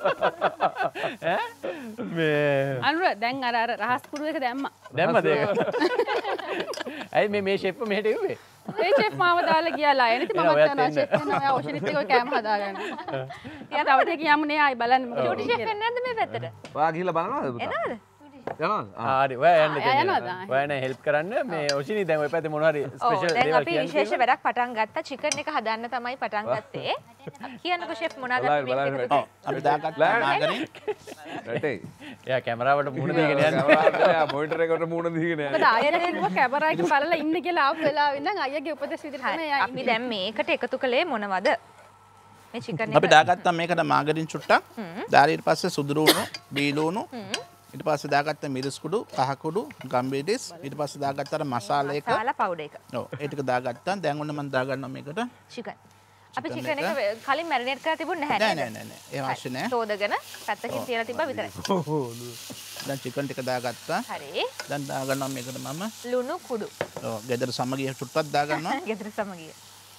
මේ අනුර දැන් අර රහස් කුඩු එක දැම්මා. දැම්මද ඒක? ඇයි මේ ෂෙෆ් මෙහෙට එව්වේ? ඒ ෂෙෆ් මාව දාලා ගියා ලයන්. ඉතින් මම යනවා ෂෙෆ් වෙනවා. ඔයා ඔෂනිත් එක ඔය කෑම හදාගන්න. යා තව ටික යමු නේ ආයි බලන්න මොකද චූටි ෂෙෆ් එන්නේ නැද්ද මේ පැත්තට? ඔයා ගිහිල්ලා බලනවද පුතා? එනවද? යනවද? හරි ඔයා යන්න යනවාද? දෙන්න. ඔයා නේ හෙල්ප් කරන්න මේ ඔෂිනි දැන් ඔය පැත්තේ මොන හරි ඔව් ස්පෙෂල් දැන් දේවල් අපි කියන්න. විශේෂ වැඩක් පටන් ගත්තා චිකන් එක හදන්න තමයි පටන් ගත්තේ. කියන්නකෝ ෂෙෆ් මොනවද අපි මේක එකතු ඔව් අපි දාගත්තා මාගරින්. රටේ. එයා කැමරාවට මුහුණ දීගෙන යන්න. එයා මොනිටර් එකට මුණ දීගෙන මොකද යනවා. ආයෙත් එක්ක කැමරා එක බලලා ඉන්න කියලා ආපු වෙලාවෙ ඉඳන් අයියාගේ උපදෙස් විදිහට තමයි එයා අපි දැන් මේකට එකතු කළේ මොනවද? මේ චිකන් අපි එක දාගත්තා මේකට මාගරින් චුට්ටක්. දාලා ඊට පස්සේ සුදුරුණු, බීලුණු. ඊට පස්සේ දාගත්තා මිරිස් කුඩු, කහ කුඩු, ගම්බීඩිස්. ඊට පස්සේ දාගත්තා මසාලා එක. මසාලා පවුඩර් එක. ඔව් ඒ ටික දාගත්තා. දැන් ඔන්න මම දාගන්නවා මේකට. චිකන්. අපි චිකන් එක කලින් මැරිනේට් කරලා තිබුණ නැහැ නෑ ඒ අවශ්‍ය නෑ. සෝදගෙන පැත්තකින් තියලා තිබ්බා විතරයි. දැන් චිකන් ටික දාගත්තා. හරි. දැන් දාගන්නවා මේකට මම ලුණු කුඩු. ඔව් ගෙදර සමගිය චුට්ටක් දාගන්නවා. ගෙදර සමගිය.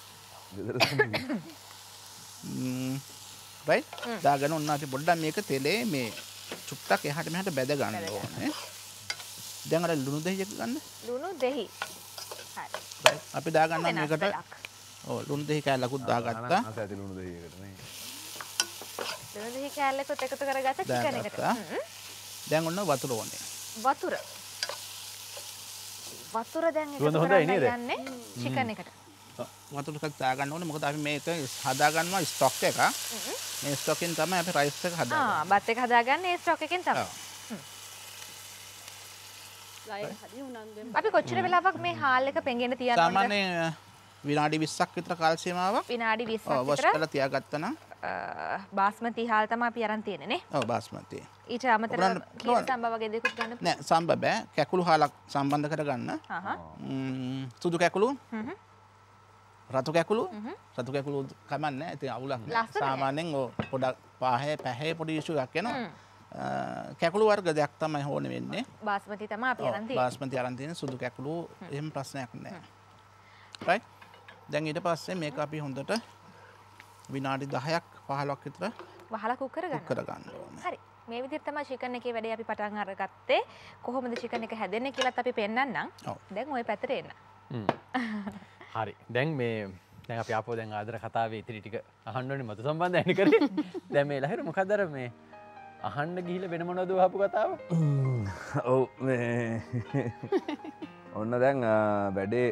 රයිට් දාගෙන ඔන්න අපි පොඩ්ඩක් මේක තෙලේ මේ චුට්ටක් එහාට මෙහාට බැද ගන්න ඕනේ. දැන් අර ලුණු දෙහි එක ගන්න. ලුණු දෙහි. හරි. අපි දාගන්නවා මේකට. ඔව් ලුණු දෙහි කෑල්ලකුත් දාගත්තා. ආසයි ලුණු දෙහියකට නේ. ලුණු දෙහි කෑල්ලකුත් එකතු කරගත්ත චිකන් එකට. දැන් ඔන්න වතුර ඕනේ. වතුර. වතුර දැන් හොඳයි නේද? යන්නේ චිකන් එකට. වතුර ටිකක් දාගන්න ඕනේ. මොකද අපි මේක හදාගන්නවා ස්ටොක් එක. මේ ස්ටොක් එකෙන් තමයි අපි රයිස් එක හදාගන්නේ. බත් එක හදාගන්නේ ඒ ස්ටොක් එකෙන් තමයි. අපි කොච්චර වෙලාවක් මේ හාල් එක පෙඟෙන්න තියනවද? සාමාන්‍ය විනාඩි 20ක් විතර කාල සීමාවක්. විනාඩි 20ක් විතර. වොෂ් කරලා තියාගත්තා නම් බාස්මති හාල් තමයි අපි අරන් තියෙන්නේ නේ. ඔව් බාස්මති. ඊට අමතරව කීර සම්බා වගේ දෙකුත් ගන්න. නෑ සම්බා බෑ. කැකුළු හාලක් සම්බන්ධ කරගන්න. සුදු කැකුළු. රතු කැකුළු. රතු කැකුළු කමන්නේ. ඉතින් අවුලක් නෑ. සාමාන්‍යයෙන් පොඩක් පැහැ පොඩි ඉෂුවක් එනවා. කැකුළු වර්ග දෙයක් තමයි ඕනේ වෙන්නේ. බාස්මති තමයි අපි අරන් තියෙන්නේ. බාස්මති අරන් තියෙන සුදු කැකුළු එහෙම ප්‍රශ්නයක් නෑ. රයිට්. දැන් ඊට පස්සේ මේක අපි හොඳට විනාඩි 10ක් 15ක් විතර වහලා කුක් කරගන්න ඕනේ. හරි. මේ විදිහට තමයි චිකන් එකේ වැඩේ අපි පටන් අරගත්තේ. කොහොමද චිකන් එක හැදෙන්නේ කියලාත් අපි පෙන්නන්නම්. දැන් ওই පැත්තට එන්න. හරි. දැන් අපි ආපහු දැන් ආදර කතාවේ ඉතිරි ටික අහන්න ඕනේ මතු සම්බන්ධයෙන් කරේ. දැන් මේ ලහිරු මොකද අර මේ අහන්න ගිහිල්ලා වෙන මොනවද වහපු කතාව? ඔව් මේ ඔන්න දැන් වැඩේ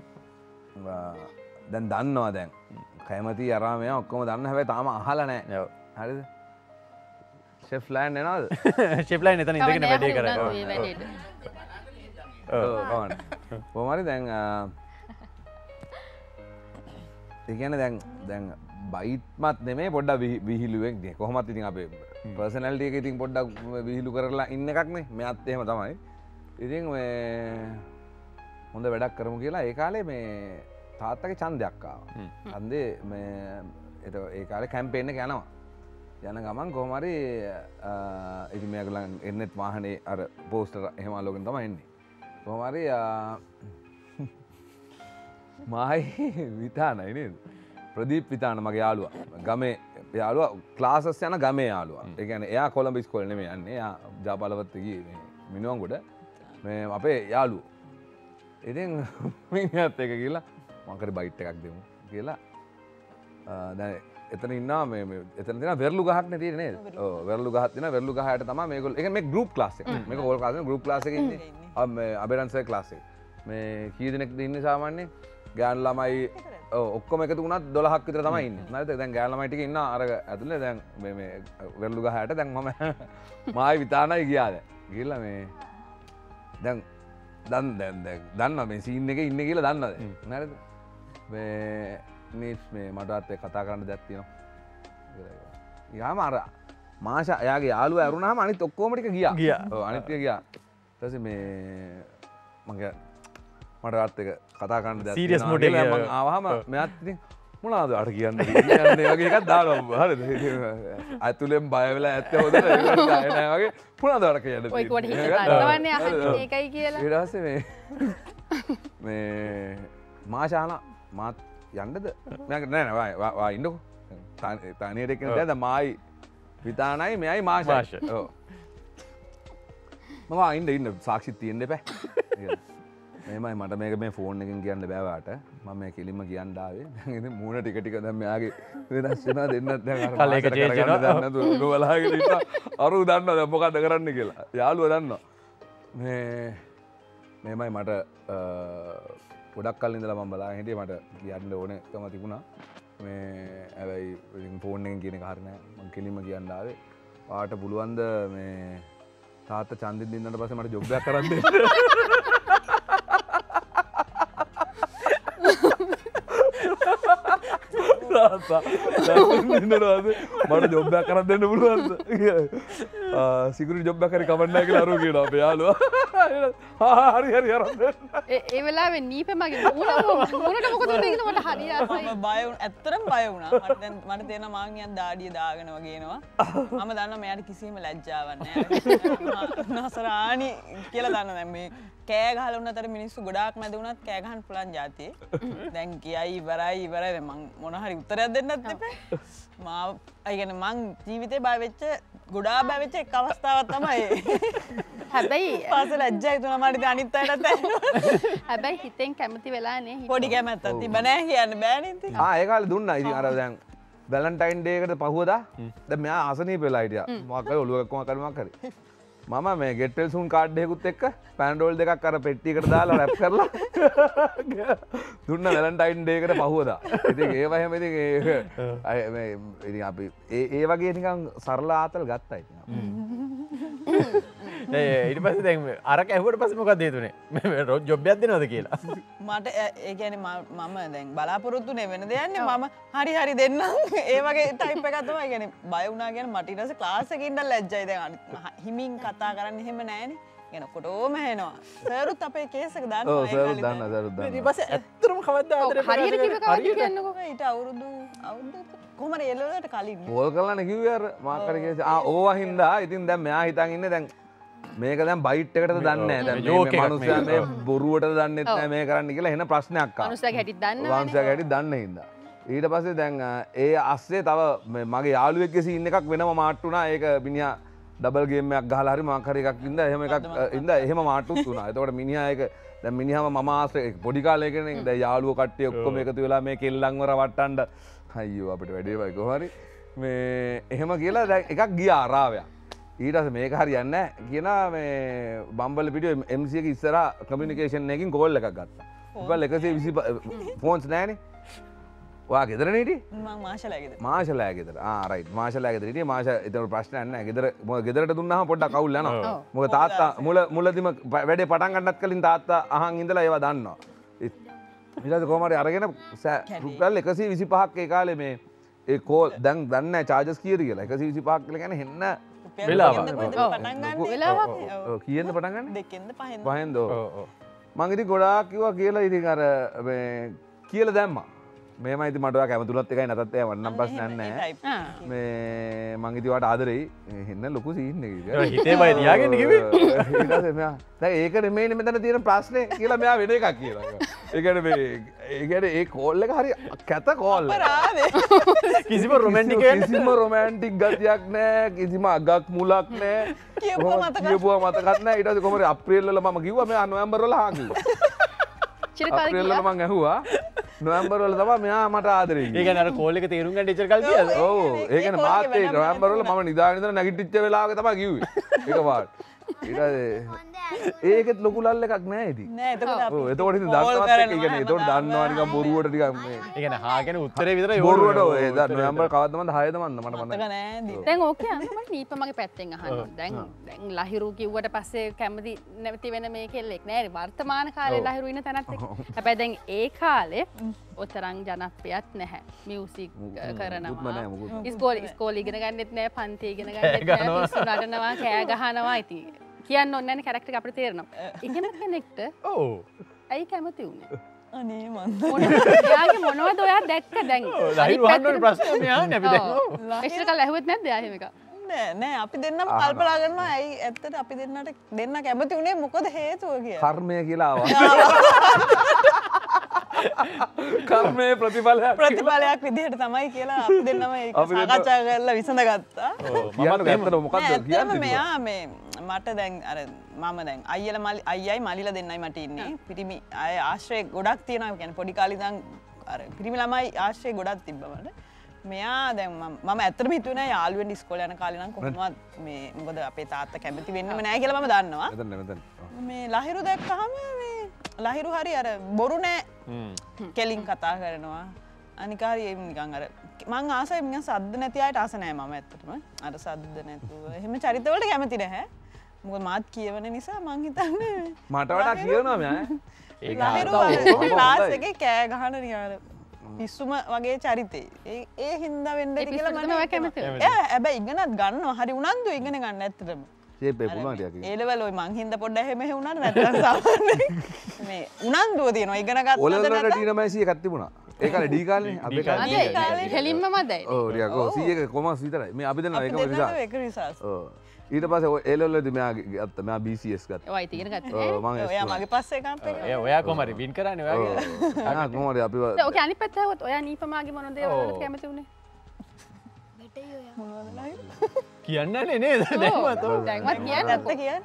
දැන් දන්නවා දැන් කැමති අරාමයා ඔක්කොම දන්න හැබැයි තාම අහලා නැහැ. හරිද? ෂෙෆ් ලෑන් එනවද? ෂෙෆ් ලෑන් එතන ඉඳගෙන වැඩේ කරා. ඔව් කොහොමද? කොහොමද දැන් ඒ කියන්නේ දැන් බයිට්මත් නෙමෙයි පොඩ්ඩක් විහිළුවෙන් නේ. කොහොමත් ඉතින් අපේ පර්සනැලිටි එක ඉතින් පොඩ්ඩක් විහිළු කරලා ඉන්න එකක් නේ. මෙයාත් එහෙම තමයි. ඉතින් මේ හොඳ වැඩක් කරමු කියලා ඒ කාලේ මේ තාත්තගේ ඡන්දයක් ආවා. ඡන්දේ මේ ඒ කාලේ කැම්පේන් එක යනවා. යන ගමන් කොහොම හරි ඉතින් මේගොල්ලන් එන්නෙත් වාහනේ අර පෝස්ටර් එහෙම අලෝගෙන තමයි එන්නේ. කොහොම හරි මායි විතානයි නේද? ප්‍රදීප් විතාන මගේ යාළුවා. ගමේ යාළුවා ක්ලාසස් යන ගමේ යාළුවා. ඒ කියන්නේ එයා කොළඹ ඉස්කෝලේ නෙමෙයි යන්නේ. එයා ජාපලවත් ගියේ මේ මිනුවන්ගොඩ. මේ අපේ යාළුවෝ. ඉතින් මිනිහත් එක ගිහලා මංකරි බයිට් එකක් දෙමු කියලා දැන් එතන ඉන්නවා මේ එතන තියෙන වෙරළු ගහක් නේ තියෙන්නේ නේද? ඔව් වෙරළු ගහක් තියෙනවා. වෙරළු ගහයට තමයි මේගොල්ලෝ. ඒ කියන්නේ මේ ගෲප් ක්ලාස් එක. මේක ඕල් ක්ලාස් එක ගෲප් ක්ලාස් එකේ ඉන්නේ. මේ අබේරන් සර් ක්ලාස් එකේ. මේ කී දෙනෙක්ද ඉන්නේ සාමාන්‍යයෙන්? ගෑනු ළමයි ඔක්කොම එකතු වුණත් 12ක් විතර තමයි ඉන්නේ. හරිද? දැන් ගෑනු ළමයි ටික ඉන්නවා අර ඇතුලේ දැන් මේ වෙරළු ගහයට දැන් මම මායි විතානයි ගියා දැන්. ගිහලා මේ දැන් දන්නවා මේ සීන් එකේ ඉන්නේ කියලා දන්නවද? හරිද? මේ මටත් කතා කරන්න දෙයක් තියෙනවා. යාම අර මාෂා එයාගේ යාළුවා ඇරුණාම අනිත් ඔක්කොම ටික ගියා. ඔව් අනිත් ටික ගියා. ඊට පස්සේ මේ මගේ මටත් එක කතා කරන්න දෙයක් සීරියස් මොඩ් එකේ මම ආවහම මෙයාත් ඉතින් මොනවද අර කියන්නේ වගේ එකක් දානවා. හරිද? අතුලෙන් බය වෙලා ඇත්ත හොදට ඒකට නෑ වගේ මොනවද අර කියන්නේ. ඔය කොට හිත ගන්නවන්නේ අහන්නේ ඒකයි කියලා. ඊට පස්සේ මේ මාෂාලා මාත් යන්නද? නෑ වා ඉන්නකෝ. තනියට එක්කෙනෙක් දැන් මායි විතානයි මෙයයි මාෂායි. ඔව්. මම ඉන්න සාක්ෂිත් තියෙන්න එපා. මේමයි මට මේක මේ ෆෝන් එකෙන් කියන්න බෑ වාට. මම මේ කෙලින්ම කියන්න ආවේ. දැන් ඉතින් මූණ ටික ටික දැන් මෙයාගේ වෙනස් වෙනවා දෙන්නත් දැන් අර කල් එක චේන්ජ් වෙනවා. දැන් නේද බලාගෙන ඉන්න. අරු දන්නවා දැන් මොකද කරන්න කියලා. යාළුවා දන්නවා. මේමයි මට ගොඩක් කල් ඉඳලා මම බලාගෙන හිටියේ මට කියන්න ඕනකම තිබුණා. මේ හැබැයි ෆෝන් එකෙන් කියන එක හරිය නෑ. මම කෙලින්ම කියන්න ආවේ. වාට පුළුවන්ද මේ තාත්තා ඡන්දෙන් දින්නට පස්සේ මට ජොබ් එකක් කරන් දෙන්න. තාත්තා ඡන්දෙන් දින්නට පස්සේ මට ජොබ් එකක් කරන් දෙන්න පුළුවන්ද? සිකුරි ජොබ් එකක් හරි කවන්න නැහැ කියලා අරු කියනවා අපේ යාළුවා. හරි හරි අරන් දෙන්න. ඒ වෙලාවේ නීපේ මගේ මූණට මොකද වෙන්නේ කියලා මට හරි ආසයි. බය වුණා. ඇත්තටම බය වුණා. මට දැන් මට තේරෙනවා මාන් යන් දාඩිය දාගෙන වගේ එනවා. මම දන්නවා මෙයාට කිසිම ලැජ්ජාවක් නැහැ. නසරාණි කියලා දන්නවා දැන් මේ කෑ ගහලා වුණාතර මිනිස්සු ගොඩාක් මැද වුණත් කෑ ගහන්න පුළුවන් જાතියේ. දැන් කියයි ඉවරයි දැන් මං මොන හරි උත්තරයක් දෙන්නත් එපා. මාව ඒ කියන්නේ මං ජීවිතේ බය වෙච්ච ගොඩාක් බය වෙච්ච එක් අවස්ථාවක් තමයි. හැබැයි පාස ලැජ්ජයි තුන මට අනිත් අයටත් ඇහෙනවා. හැබැයි හිතෙන් කැමති වෙලානේ පොඩි කැමැත්තක් තිබ්බ නෑ කියන්න බෑනේ ඉතින්. ඒ කාලේ දුන්නා. ඉතින් අර දැන් වැලන්ටයින් ඩේ එකට පහුවදා දැන් මෙයා අසනීප වෙලා හිටියා. මොකක් කරේ ඔළුව කොහොම කරේ මොකක් කරේ. මම මේ ගෙට් වෙල් සූන් කාඩ් එකකුත් එක්ක පැනඩෝල් දෙකක් අර පෙට්ටියකට දාලා රැප් කරලා දුන්න වැලන්ටයින් ඩේ එකට පහුවදා. ඉතින් ඒව හැම ඉතින් ඉතින් අපි ඒ වගේ නිකන් සරල ආතල් ගත්තා ඉතින්. ඊට පස්සේ දැන් අරක ඇහුවට පස්සේ මොකක්ද හේතුනේ? මේ ජොබ් එකක් දෙනවද කියලා. මට ඒ කියන්නේ මම දැන් බලාපොරොත්තුනේ වෙන දෙයක් නේ මම හරි දෙන්නම් ඒ වගේ ටයිප් එකක් තමයි. කියන්නේ බය වුණා කියන්නේ මට ඊට පස්සේ ක්ලාස් එකේ ඉඳන් ලැජ්ජයි. දැන් හිමින් කතා කරන්න එහෙම නැහැනේ. කියන කොටෝම හෙනවා. සර්ුත් අපේ කේස් එක දානවා. ඔව් සර්ුත් දානවා. ඊට පස්සේ ඇත්තටම කවද්ද ආදරේ හරියට කිව්ව කවද්ද කියන්නකෝ. ඊට අවුරුදු කොහමද එළවලට කලින් කෝල් කරලානේ කිව්වේ අර මාකරි කේස්. ඕවා හින්දා ඉතින් දැන් මෙයා හිතන් ඉන්නේ දැන් මේක දැන් බයිට් එකටද දන්නේ නැහැ. දැන් මේ මනුස්සයා මේ බොරුවටද දන්නෙත් නැහැ මේ කරන්න කියලා එන ප්‍රශ්නයක් ආවා. මනුස්සයාගේ හැටිත් දන්නවනේ. මනුස්සයාගේ හැටිත් දන්නේ හින්දා. ඊට පස්සේ දැන් ඒ අස්සේ තව මගේ යාළුවෙක්ගේ සීන් එකක් වෙනම මාට්ටු වුණා. ඒක මිනිහා ඩබල් ගේම් එකක් ගහලා හරි මොකක් හරි එකක් ඉඳලා එහෙම එකක් ඉඳලා එහෙම මාට්ටුත් වුණා. එතකොට මිනිහා ඒක දැන් මිනිහාම මම ආශ්‍රය පොඩි කාලේ එකනේ දැන් යාළුවෝ කට්ටිය ඔක්කොම එකතු වෙලා මේ කෙල්ලන්ව රවට්ටන්න අයියෝ අපිට වැඩේ වයි කොහොම හරි මේ එහෙම කියලා දැන් එකක් ගියා රාවයක්. ඊට පස්සේ මේක හරියන්නේ නැහැ කියනවා මේ බම්බල පිටියේ MC එක ඉස්සරහා කමියුනිකේෂන් එකකින් කෝල් එකක් ගත්තා. කෝල් 125 ෆෝන්ස් නැහනේ. ඔයා ගෙදරනේ හිටියේ? මම මාෂලා ගෙදර. මාෂලා ගෙදර. රයිට්. මාෂලා ගෙදර හිටියේ. මාෂා ඒතර ප්‍රශ්නයක් නැහැ. ගෙදර මොකද ගෙදරට දුන්නාම පොඩ්ඩක් අවුල් යනවා. මොකද තාත්තා මුලදිම වැඩේ පටන් ගන්නත් කලින් තාත්තා අහන් ඉඳලා ඒවා දන්නවා. ඊට පස්සේ කොහොම හරි අරගෙන රුපියල් 125ක් ඒ කාලේ මේ ඒ කෝල් දැන් දන්නේ නැහැ චාර්ජස් කීයද කියලා. 125ක් කියලා කියන්නේ හෙන්න වෙලාවක්. කීයෙන්ද පටන් ගන්නේ? දෙකෙන්ද පහෙන්ද? පහෙන්ද. මං ඉතින් ගොඩාක් කිව්වා කියලා ඉතින් අර මේ කියලා දැම්මා. මේම ඉතින් මට ඔයා කැමතුනත් එකයි නැතත් එයා වන්නම් ප්‍රශ්නයක් නැහැ. මේ මං ඉතින් ඔයාට ආදරෙයි. හෙන්න ලොකු සීන් එකක්. හිතේ බය තියාගෙන කිව්වේ. ඊට පස්සේ මෙයා දැන් ඒක නෙමෙයිනේ මෙතන තියෙන ප්‍රශ්නේ කියලා මෙයා වෙන එකක් කියලා. ඒ කියන්නේ මේ ඒ කියන්නේ ඒ කෝල් එක හරි කැත කෝල් එක. කිසිම රොමැන්ටික් රොමැන්ටික් ගතියක් නැහැ. කිසිම අගක් මුලක් නැහැ. කියපුවා මතකත් නැහැ. ඊට පස්සේ කොහොමද අප්‍රේල් වල මම කිව්වා මෙයා නොවැම්බර් වල හා කිව්වා. අප්‍රේල් වල මං ඇහුවා නොවැම්බර් වල තමයි මෙයා මට ආදරේ කිව්වේ. ඒ කියන්නේ අර කෝල් එක තේරුම් ගන්න ඉච්චර කල් ගියාද? ඔව්. ඒ කියන්නේ මාත් ඒ නොවැම්බර් වල මම නිදාගෙන ඉඳලා නැගිටිච්ච වෙලාවක තමයි කිව්වේ. ඒක පාට. ඊට පස්සේ ඒකෙත් ලොකු ලල් එකක් නෑ ඉතින්. නෑ එතකොට අපි එතකොට ඉතින් දන්නවත් එක්ක කියන්නේ එතකොට දන්නවා නිකන් බොරුවට ටිකක් මේ. ඒ කියන්නේ හා කියන උත්තරේ විතරයි බොරුවට ඔය නොවැම්බර් කවද්ද මන්ද 6ද මන්ද මට මතක නෑ. දැන් ඕකේ අන්තිමට නීප මගේ පැත්තෙන් අහන්න. දැන් ලහිරු කිව්වට පස්සේ කැමති නැති වෙන මේ කෙල්ලෙක් නෑ. වර්තමාන කාලේ ලහිරු ඉන්න තැනත් එක්ක. හැබැයි දැන් ඒ කාලේ ඔතරම් ජනප්‍රියත් නැහැ. මියුසික් කරනවා. ඉස්කෝලේ ඉගෙන ගන්නෙත් නෑ, පන්ති ඉගෙන ගන්නෙත් නෑ, පිස්සු නටනවා, කෑ ගහනවා ඉතින්. කියන්න ඕනේ නැහැ කැරක්ටර් එක අපිට තේරෙනවා. ඉගෙන කෙනෙක්ට ඔව්. ඇයි කැමති උනේ? අනේ මන්ද. එයාගේ මොනවද ඔයා දැක්ක දැන්? ලහිරු අහන්න ඕනේ ප්‍රශ්නේ මෙයානේ අපි දැන්. එක්ස්ට්‍රා කල් ඇහුවෙත් නැද්ද එයා එහෙම එක? නෑ අපි දෙන්නම කල්පනා කරනවා ඇයි ඇත්තට අපි දෙන්නට දෙන්න කැමති උනේ මොකද හේතුව කියලා. කර්මය කියලා ආවා. කර්මයේ ප්‍රතිඵලයක් විදිහට තමයි කියලා අපි දෙන්නම ඒක සාකච්ඡා කරලා විසඳගත්තා. කියන්න ඇත්තට මොකද්ද කියන්නේ? මෙයා මේ මට දැන් අර මම දැන් අයියයි මලිලා දෙන්නයි මට ඉන්නේ. පිරිමි අය ආශ්‍රය ගොඩක් තියෙනවා. කියන්නේ පොඩි කාලේ ඉඳන් අර පිරිමි ළමයි ආශ්‍රය ගොඩක් තිබ්බා මට. මෙයා දැන් මම ඇත්තටම හිතුවේ නෑ යාළුවෙන් ඉස්කෝලේ යන කාලේ නම් කොහොමවත් මේ මොකද අපේ තාත්තා කැමති වෙන්නෙම නෑ කියලා මම දන්නවා. මෙතන. මේ ලහිරු දැක්කහම මේ ලහිරු හරි අර බොරු නෑ. කෙලින් කතා කරනවා. අනික හරි නිකන් අර මං ආසයි නිකන් සද්ද නැති අයට ආස නෑ මම ඇත්තටම. අර සද්ද නැතුව එහෙම චරිතවලට කැමති නැහැ. මොකද මාත් කියවන නිසා මං හිතන්නේ මට වඩා කියනවා මෙයා. ලහිරු ක්ලාස් එකේ කෑ ගහන නිකන් පිස්සුම වගේ චරිතේ ඒ හින්දා වෙන්න ඇති කියලා පිස්සුවට තමයි කැමති. හැබැයි ඉගෙනත් ගන්නවා හරි උනන්දු ඉගෙන ගන්න ඇත්තටම ෂේප් එක පුළුවන් ටිකක් ඒ ලෙවල් ඔය මං හින්දා පොඩ්ඩක් එහෙම වුණාට නැත්නම් සාමාන්‍යයෙන් මේ උනන්දුව තියෙනවා ඉගෙන ගන්නද ඔලවල් වලට ටීනමයිසි එකක් තිබුණා ඒ කාලේ ඩී කාලේ අපේ කාලේ හෙලින්ම මදයි. ඔව් ටිකක් ඔව් 100 එක කොමර්ස් විතරයි මේ අපි දෙන්නා ඒකම රිසර්ච් ඒක රිසර්ච් ඔව් ඊට පස්සේ ඔය A level වලදී මෙයා ගත්තා මෙයා BCS ගත්තා ඔය ඉතින් ගත්තා. ඔව් මම ඔයා මගේ පස්සේ කම්ප් එක ඔයා කොමරි වින් කරන්නේ ඔයාගේ කොහොමද අපි ඔකේ අනිත් පැත්ත හැවොත් ඔයා නීපමාගේ මොන දේවල් වලට කැමති උනේ? කියන්නනේ නේද දැන්වත් ඔව්. දැන්වත් කියන්න. නැත්ත කියන්නේ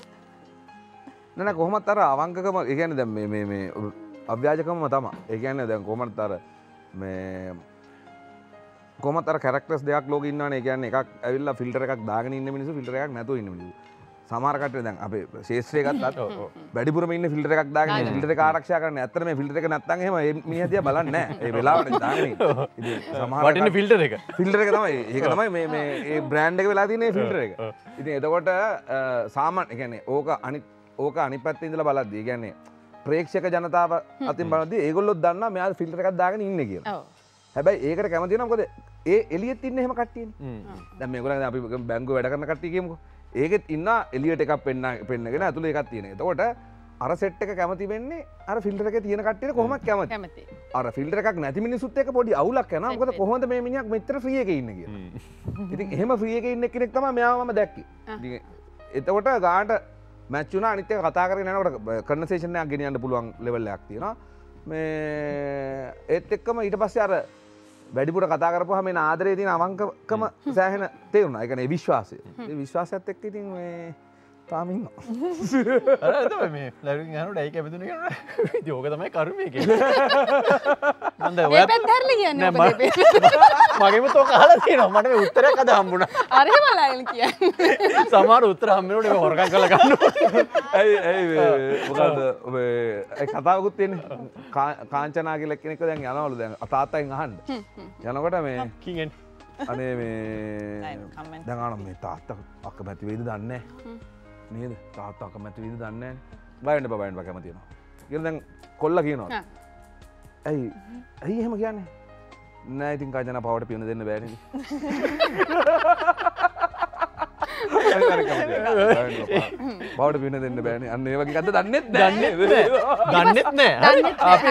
නෑ කොහොමත් අර අවංකකම ඒ කියන්නේ දැන් මේ අව්‍යාජකමම තමයි. ඒ කියන්නේ දැන් කොහොමත් අර මේ කොහොමත් අර කැරක්ටර්ස් දෙකක් ලෝකේ ඉන්නවනේ. ඒ කියන්නේ එකක් ඇවිල්ලා ෆිල්ටර් එකක් දාගෙන ඉන්න මිනිස්සු ෆිල්ටර් එකක් නැතුව ඉන්න මිනිස්සු. සමහර කට්ටිය දැන් අපේ ශේෂ්ත්‍රය ගත්තත් වැඩිපුරම ඉන්නේ ෆිල්ටර් එකක් දාගෙන ෆිල්ටර් එක ආරක්ෂා කරන්නේ. ඇත්තට මේ ෆිල්ටර් එක නැත්තම් එහෙම මේ මිනිහා දිහා බලන්නේ නැහැ. ඒ වෙලාවට දාගෙන ඉන්නේ. ඉතින් සමහර වටින ෆිල්ටර් එක. ෆිල්ටර් එක තමයි. ඒක තමයි මේ ඒ බ්‍රෑන්ඩ් එක වෙලා තියෙන ෆිල්ටර් එක. ඉතින් එතකොට සාමාන්‍ය ඒ කියන්නේ ඕක අනිත් පැත්තේ ඉඳලා බලද්දී ඒ කියන්නේ ප්‍රේක්ෂක ජනතාව අතින් බලද්දී ඒගොල්ලෝ දන්නා මෙයා ෆිල්ටර් එකක් දාගෙන ඉන්නේ කියලා. ඔව්. හැබැයි ඒකට කැමති වෙනවා මොකද ඒ එළියෙත් ඉන්න එහෙම කට්ටියනේ. දැන් මේගොල්ලන් අපි බැංකුවේ වැඩ කරන කට්ටිය කියමුකෝ. ඒකෙත් ඉන්න එළියට එකක් පෙන්නගෙන ඇතුළේ එකක් තියෙන. එතකොට අර සෙට් එක කැමති වෙන්නේ අර ෆිල්ටර් එකේ තියෙන කට්ටියට කොහොමද කැමති? කැමති. අර ෆිල්ටර් එකක් නැති මිනිස්සුත් එක්ක පොඩි අවුලක් යනවා. මොකද කොහොමද මේ මිනිහා මෙච්චර ෆ්‍රී එකේ ඉන්නේ කියලා. ඉතින් එහෙම ෆ්‍රී එකේ ඉන්න කෙනෙක් තමයි මෙයාව මම දැක්කේ. ඉතින් එතකොට ගානට මැච් වුණා අනිත් එක කතා කරගෙන යනකොට කන්වර්සේෂන් එකක් ගෙනියන්න පුළුවන් ලෙවල් එකක් තියෙනවා. මේ ඒත් එක්කම ඊට පස්සේ අර වැඩිපුර කතා කරපුවාම මේ ආදරේ තියෙන අවංකකම සෑහෙන තේරුණා. ඒ කියන්නේ විශ්වාසය. ඒ විශ්වාසයත් එක්ක ඉතින් මේ තාම ඉන්නවා. අර තමයි මේ ලරුකින් අහනකොට ඇයි කැමතිුනේ කියනවා. ඉතින් ඕක තමයි කර්මය කියන්නේ. මම දැන් මේ පැත්ත හැරලා කියන්නේ ඔබ මගේම තෝක අහලා තියෙනවා. මට මේ උත්තරයක් අද හම්බුණා. අරේ බලන්න කියන්නේ. සමහර උත්තර හම්බ වෙනකොට ඒක හොරකම් කරලා ගන්නවා. ඇයි මොකද ඔබේ කතාවකුත් තියෙන්නේ. කාංචනා කියලා කෙනෙක් දැන් යනවලු දැන් තාත්තගෙන් අහන්න. යනකොට මේ කිංගෙන් අනේ මේ දැන් අහනවා මේ තාත්තා අකමැති වෙයිද දන්නේ නැහැ. නේද? තාත්තා අකමැති වෙයිද දන්නේ නැහැ. බය වෙන්න බා කැමති වෙනවා. කියලා දැන් කොල්ලා කියනවා. ඇයි එහෙම කියන්නේ? නෑ ඉතින් කාංචනා පවට පියුන දෙන්න බෑ නේද? බවට පියුන දෙන්න බෑනේ. අන්න ඒ වගේ කද්ද දන්නෙත් නෑ.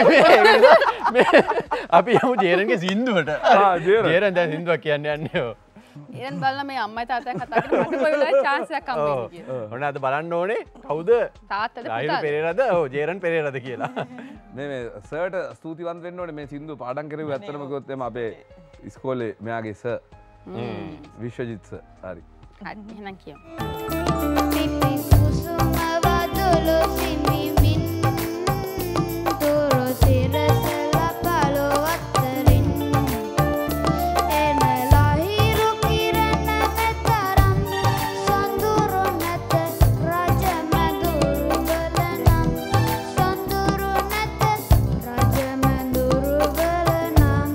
අපි යමු ජේරන්ගේ සින්දුවට. ජේරන් දැන් සින්දුවක් කියන්න යන්නේ. ඉරන් බලලා මේ අම්මයි තාත්තයි කතා කරලා මට කොයි වෙලාවෙ chance එකක් හම්බෙන්නේ කියලා. ඔන්න අද බලන්න ඕනේ කවුද? තාත්තද රාහිල් පුතාද? පෙරේරාද? ඔව් ජේරන් පෙරේරාද කියලා. මේ සර්ට ස්තුතිවන්ත වෙන්න ඕනේ මේ සින්දු පාඩම් කරුවේ ඇත්තටම කිව්වොත් එම අපේ ඉස්කෝලේ මෙයාගේ සර් විශ්වජිත් සර් හරි. හරි එහෙනම් කියමු. පිපි කුසුම වදුළු සිමිමින් දුරු සිරසල පළොවත්තරින් එන ලහිරු කිරණ මෙතරම් සොඳුරු නැත රජ මැදුරු බලනම් සොඳුරු නැත රජ මැදුරු බලනම්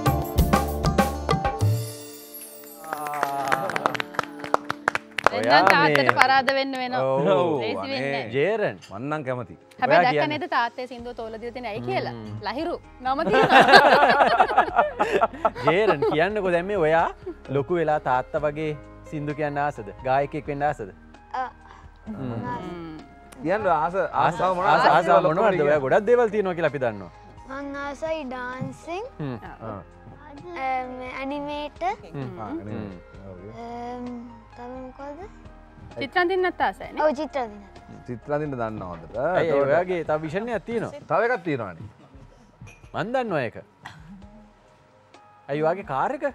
දැන් තාත්තට පරාද වෙන්න වෙනවා. ලේසි වෙන්නේ නැහැ. ජේරන් මන්නම් කැමති. හැබැයි දැක්ක නේද තාත්තේ සින්දුව තෝල දීලා තියෙන ඇයි කියලා? ලහිරු නම තියෙනවා. ජේරන් කියන්නකෝ දැන් මේ ඔයා ලොකු වෙලා තාත්තා වගේ සින්දු කියන්න ආසද? ගායකයෙක් වෙන්න ආසද? කියන්න ආසාව මොනවද? ආසාව මොනවද? ඔයා ගොඩක් දේවල් තියෙනවා කියලා අපි දන්නවා. මං ආසයි ඩාන්සිං ඇනිමේටර් තමකද චිත්‍රන්දින්නත් ආසයිනේ. ඔව් චිත්‍රදින චිත්‍රදින්න දන්නවා හොඳට. ඇයි ඔයාගේ තව විෂන් එකක් තියෙනවා. තව එකක් තියෙනවානේ. මන් දන්නවා ඒක. ඇයි ඔයාගේ කාර් එක?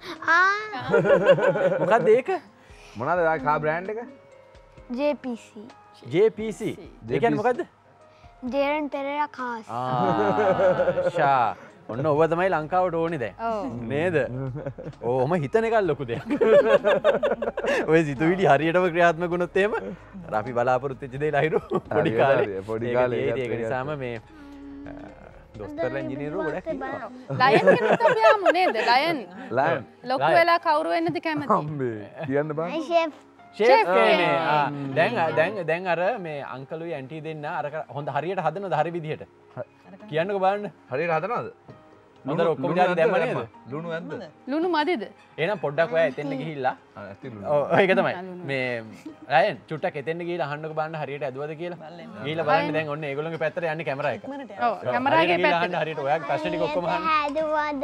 මොකක්ද ඒක? මොනවද ඔයාගේ කාර් බ්‍රෑන්ඩ් එක? JPC JPC. ඒ කියන්නේ මොකද්ද? ජේරන් පෙරේරා කාස් ෂා. ඔන්න ඔබ තමයි ලංකාවට ඕනේ දැන්. ඔව්. නේද? ඕම හිතන එකක් ලොකු දෙයක්. ඔය සිතුවිලි හරියටම ක්‍රියාත්මක වුණොත් එහෙම අර අපි බලාපොරොත්තු වෙච්ච දේ ලහිරු පොඩි කාලේ ඒක නිසාම මේ දොස්තරලා ඉංජිනේරුවෝ ගොඩක් ඉන්නවා. ලයන් කෙනෙක් අපි ආමු නේද? ලයන්. ලොකු වෙලා කවුරු වෙන්නද කැමති? අම්බේ කියන්න බෑ. ෂෙෆ් ෂේෆ් කෙනේ. දැන් අර මේ අංකලුයි ඇන්ටි දෙන්න අර හොඳ හරියට හදනවද හරි විදිහට? කියන්නකෝ බලන්න. හරියට හදනවද? හොඳට ඔක්කොම ජාති දැම්ම නේද? ලුණු ඇද්ද? ලුණු මදිද? එහෙනම් පොඩ්ඩක් ඔයා එතෙන්ට ගිහිල්ලා ඔව් ඒක තමයි මේ රයන් චුට්ටක් එතෙන්ට ගිහිල්ලා අහන්නකො බලන්න හරියට ඇදුවද කියලා. ගිහිල්ලා බලන්න දැන් ඔන්න ඒගොල්ලෝගේ පැත්තට යන්නේ කැමරා එක. ඔව් කැමරාගේ පැත්තට. හරියට ඔයාගේ ප්‍රශ්න ටික ඔක්කොම අහන්න. හැදුවද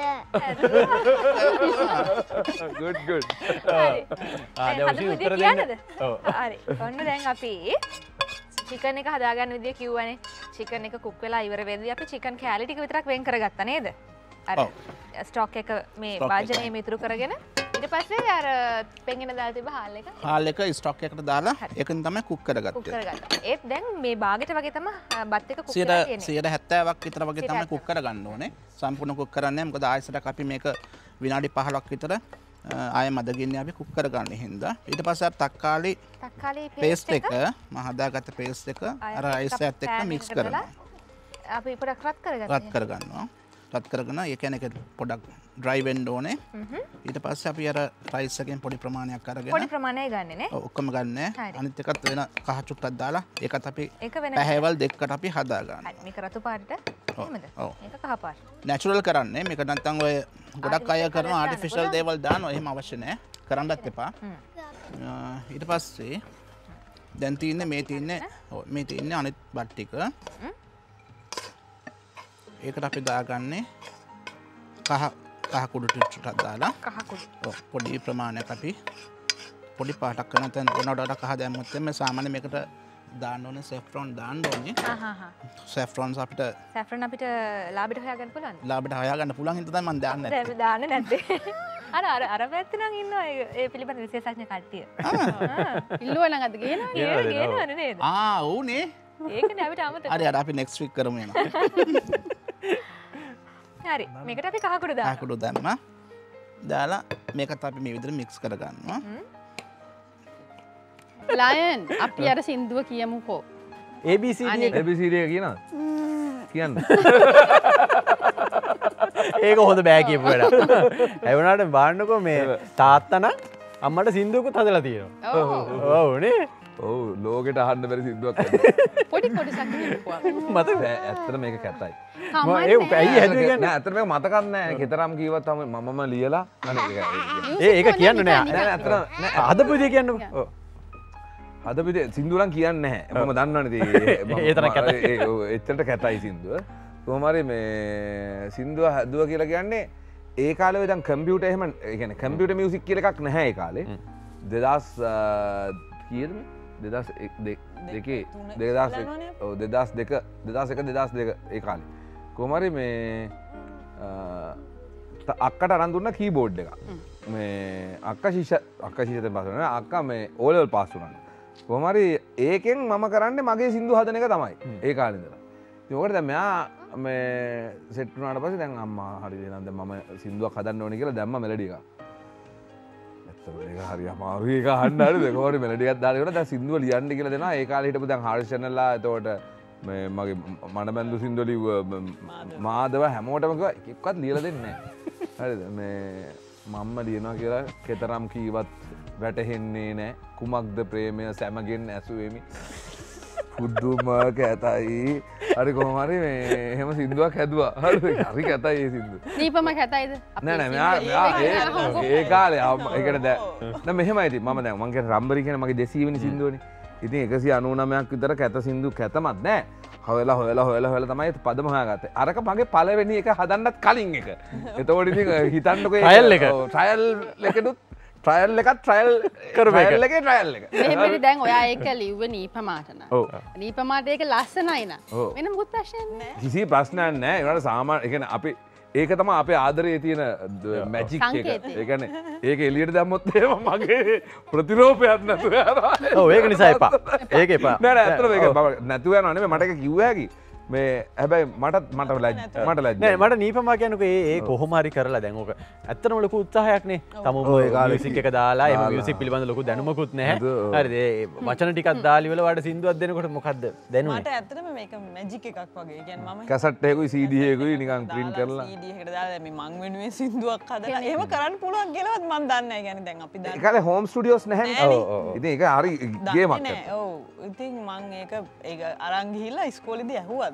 good good. හරි උත්තර දෙන්න. ඔව්. හරි. ඔන්න දැන් අපි චිකන් එක හදාගන්න විදිය කිව්වනේ. චිකන් එක කුක් වෙලා ඉවර වෙද්දී අපි චිකන් කෑලි ටික විතරක් වෙන් කරගත්තා නේද? අර ස්ටොක් එක මේ වාජනයේ මිතුරු කරගෙන ඊට පස්සේ අර පෙන්ගෙන දාලා තිබ්බ හාල් එක ස්ටොක් එකට දාලා ඒකෙන් තමයි කුක් කුක් කරගත්තේ. කරගත්තා. ඒත් දැන් මේ බාගෙට වගේ තමයි බත් එක කුක් කරලා තියෙන්නේ. 70ක් විතර වගේ තමයි කුක් කරගන්න ඕනේ. සම්පූර්ණ කුක් කරන්නේ මොකද ආයෙසරක් අපි මේක විනාඩි 15ක් විතර ආයෙ මදගින්නේ අපි කුක් කරගන්න හින්දා. ඊට පස්සේ අර තක්කාලි පේස්ට් එක මම හදාගත්ත පේස්ට් එක අර රයිස් එකත් එක්ක මික්ස් කරනවා. අපි පොඩක් රත් කරගන්නවා. රත් කරගෙන ඒ කියන්නේ පොඩක් ඩ්‍රයි වෙන්න ඕනේ. ඊට පස්සේ අපි අර රයිස් එකෙන් පොඩි ප්‍රමාණයක් අරගෙන පොඩි ප්‍රමාණයක් ගන්නෙ නේ. ඔව් ඔක්කොම ගන්න. අනිත් එකත් වෙන කහ චුට්ටක් දාලා ඒකත් අපි පැහැවල් දෙකකට අපි හදා ගන්නවා. හරි මේක රතු පාටට එහෙමද? ඔව්. මේක කහ පාට. නැචරල් කරන්නේ මේක නැත්තම් ඔය ගොඩක් අය කරනවා ආටිෆිෂල් දේවල් දානවා. එහෙම අවශ්‍ය නැහැ. කරන්නත් එපා. ඊට පස්සේ දැන් තියෙන්නේ මේ තියෙන්නේ අනිත් බත් ටික. ඒකට අපි දාගන්නේ කහ කුඩු ටිකක් දාලා කහ කුඩු. ඔව් පොඩි ප්‍රමාණයක් අපි පොඩි පාටක් කරන තැන ඕනකට කහ දැම්මොත් එමේ සාමාන්‍ය මේකට දාන්න ඕනේ සෙෆ්‍රොන් දාන්න ඕනේ. සෙෆ්‍රොන්ස් අපිට ලාභයට හොයාගන්න පුළුවන්ද? ලාභයට හොයාගන්න පුළුවන් හින්දා තමයි මම දාන්නේ නැත්තේ. දාන්නේ නැත්තේ. අර පැත්තේ නම් ඉන්නවා ඒ පිළිබඳ විශේෂඥ කට්ටිය. ඉල්ලුවා නම් අද ගේනවනේ නේද? ඔව්නේ. ඒකනේ අපිට අමතක. හරි අපි next week කරමු එනවා. හරි මේකට අපි කහ කුඩු දානවා. කහ කුඩු දැම්මා. දාලා මේකත් අපි මේ විදිහට මික්ස් කරගන්නවා. ලයන් අපි අර සින්දුව කියමුකෝ. ABCD එක කියනවද? කියන්න. ඒක හොඳ බෑ කියපු වැඩ. ඒ වුණාට බලන්නකෝ මේ තාත්තා නම් අම්මට සින්දුවකුත් හදලා තියෙනවා. ඔව් නේ. ඔව් ලෝකෙට අහන්න බැරි සින්දුවක් පොඩි සක් කියපුවා. මතක ඇත්තට මේක කැතයි. ඒක ඇයි හැදුවේ නෑ ඇත්තට මේක මතකත් නෑ. කතරම් කිව්වත් තමයි මමම ලියලා ඒක කියන්න නෑ. නෑ ඇත්තට නෑ හදපු විදිය කියන්නකෝ. ඔව්. හදපු විදිය සින්දුව නම් කියන්නේ නැහැ. මම දන්නවනේ ඒ තරම් කැතයි. එච්චරට කැතයි සින්දුව. කොහොම හරි මේ සින්දුව හදුවා කියලා කියන්නේ ඒ කාලේ ඔය දැන් කම්පියුටර් එහෙම ඒ කියන්නේ කම්පියුටර් මියුසික් කියලා එකක් නැහැ ඒ කාලේ. 2000 කීයද මේ? 2002 ඒ කාලේ. කොහොම හරි මේ අක්කට අරන් දුන්න කීබෝඩ් එක. මේ අක්කා ශිෂ්‍යයෙන් පාස් වුණා. අක්කා මේ O level පාස් වුණා. කොහොම හරි ඒකෙන් මම කරන්නේ මගේ සින්දු හදන එක තමයි. ඒ කාලේ ඉඳලා. ඉතින් ඔකට දැන් මෙයා මේ සෙට් වුණාට පස්සේ දැන් අම්මා හරි එහෙනම් දැන් මම සින්දුවක් හදන්න ඕනේ කියලා දැම්මා මෙලඩි එක. ඒක හරි අමාරුයි ඒක අහන්න හරිද කොහොමද මෙලඩි එකක් දාලා ඉවර දැන් සින්දුව ලියන්න කියලා දෙනවා ඒ කාලේ හිටපු දැන් හාරිස් චැනල්ලා එතකොට මේ මගේ මනබැන්දු සින්දුව ලිව්ව මාදව හැමෝටම කිව්වා එකක්වත් ලියලා දෙන්නේ නැහැ හරිද මේ මම්ම ලියනවා කියලා කතරම් කීවත් වැටහෙන්නේ නැහැ කුමක්ද ප්‍රේමය සැමගෙන් ඇසුවෙමි පුදුම කැතයි හරි කොහොම හරි මේ එහෙම සින්දුවක් හැදුවා හරි කැතයි ඒ සින්දුව දීපම කැතයිද නෑ නෑ මෙයා ඒ කාලේ ඒකට දැන් මෙහෙමයි ඉතින් මම දැන් මං කියන්නේ රම්බරි කියන මගේ 200 වෙනි සින්දුවනේ ඉතින් 199ක් විතර කැත සින්දු කැතමත් නෑ හොයලා තමයි පදම හොයාගත්තේ අරක මගේ පළවෙනි එක හදන්නත් කලින් එක එතකොට ඉතින් හිතන්නකෝ ට්‍රයල් එකෙනුත් ට්‍රයල් එකත් ට්‍රයල් කරපු එක ට්‍රයල් එක මෙහෙමනේ දැන් ඔයා ඒක ලිව්වේ නීපමාට න නීපමාට ඒක ලස්සනයි න වෙන මොකුත් ප්‍රශ්නයක් නෑ කිසි ප්‍රශ්නයක් නෑ ඒකට සාමාන්‍ය ඒ කියන්නේ අපි ඒක තමයි අපේ ආදරයේ තියෙන මැජික් එක ඒ කියන්නේ ඒක එළියට දැම්මොත් එහෙම මගේ ප්‍රතිරූපයක් නැතුව යනවා ඔව් ඒක නිසා එපා ඒක එපා නෑ නෑ ඇත්තටම ඒක නැතුව යනවා නෙමෙයි මට ඒක කිව්ව හැකි මේ හැබැයි මට ලැජ් නෑ මට නීපමා කියනකෝ ඒ කොහොම හරි කරලා දැන් ඕක ඇත්තටම ලොකු උත්සාහයක්නේ තමුන් ඔය මියුසික් එක දාලා ඒ මියුසික් පිළිබඳ ලොකු දැනුමකුත් නැහැ හරිද ඒ වචන ටිකක් දාලි වල වඩ සින්දුවක් දෙනකොට මොකද්ද දැනුනේ මට ඇත්තටම මේක මැජික් එකක් වගේ කියන්නේ මම කැසට් එකකුයි CD එකකුයි නිකන් ප්‍රින්ට් කරලා CD එකට දාලා මේ මං වෙනුවෙන් සින්දුවක් හදලා එහෙම කරන්න පුළුවන් කියලාවත් මම දන්නේ නැහැ කියන්නේ දැන් අපි දන්නේ ඒකනේ හෝම් ස්ටුඩියෝස් නැහැනේ ඔව් ඉතින් ඒක හරි ගේමක් ඔව් ඉතින් මං ඒක අරන් ගිහිල්ලා ඉස්කෝලේදී ඇහුවත්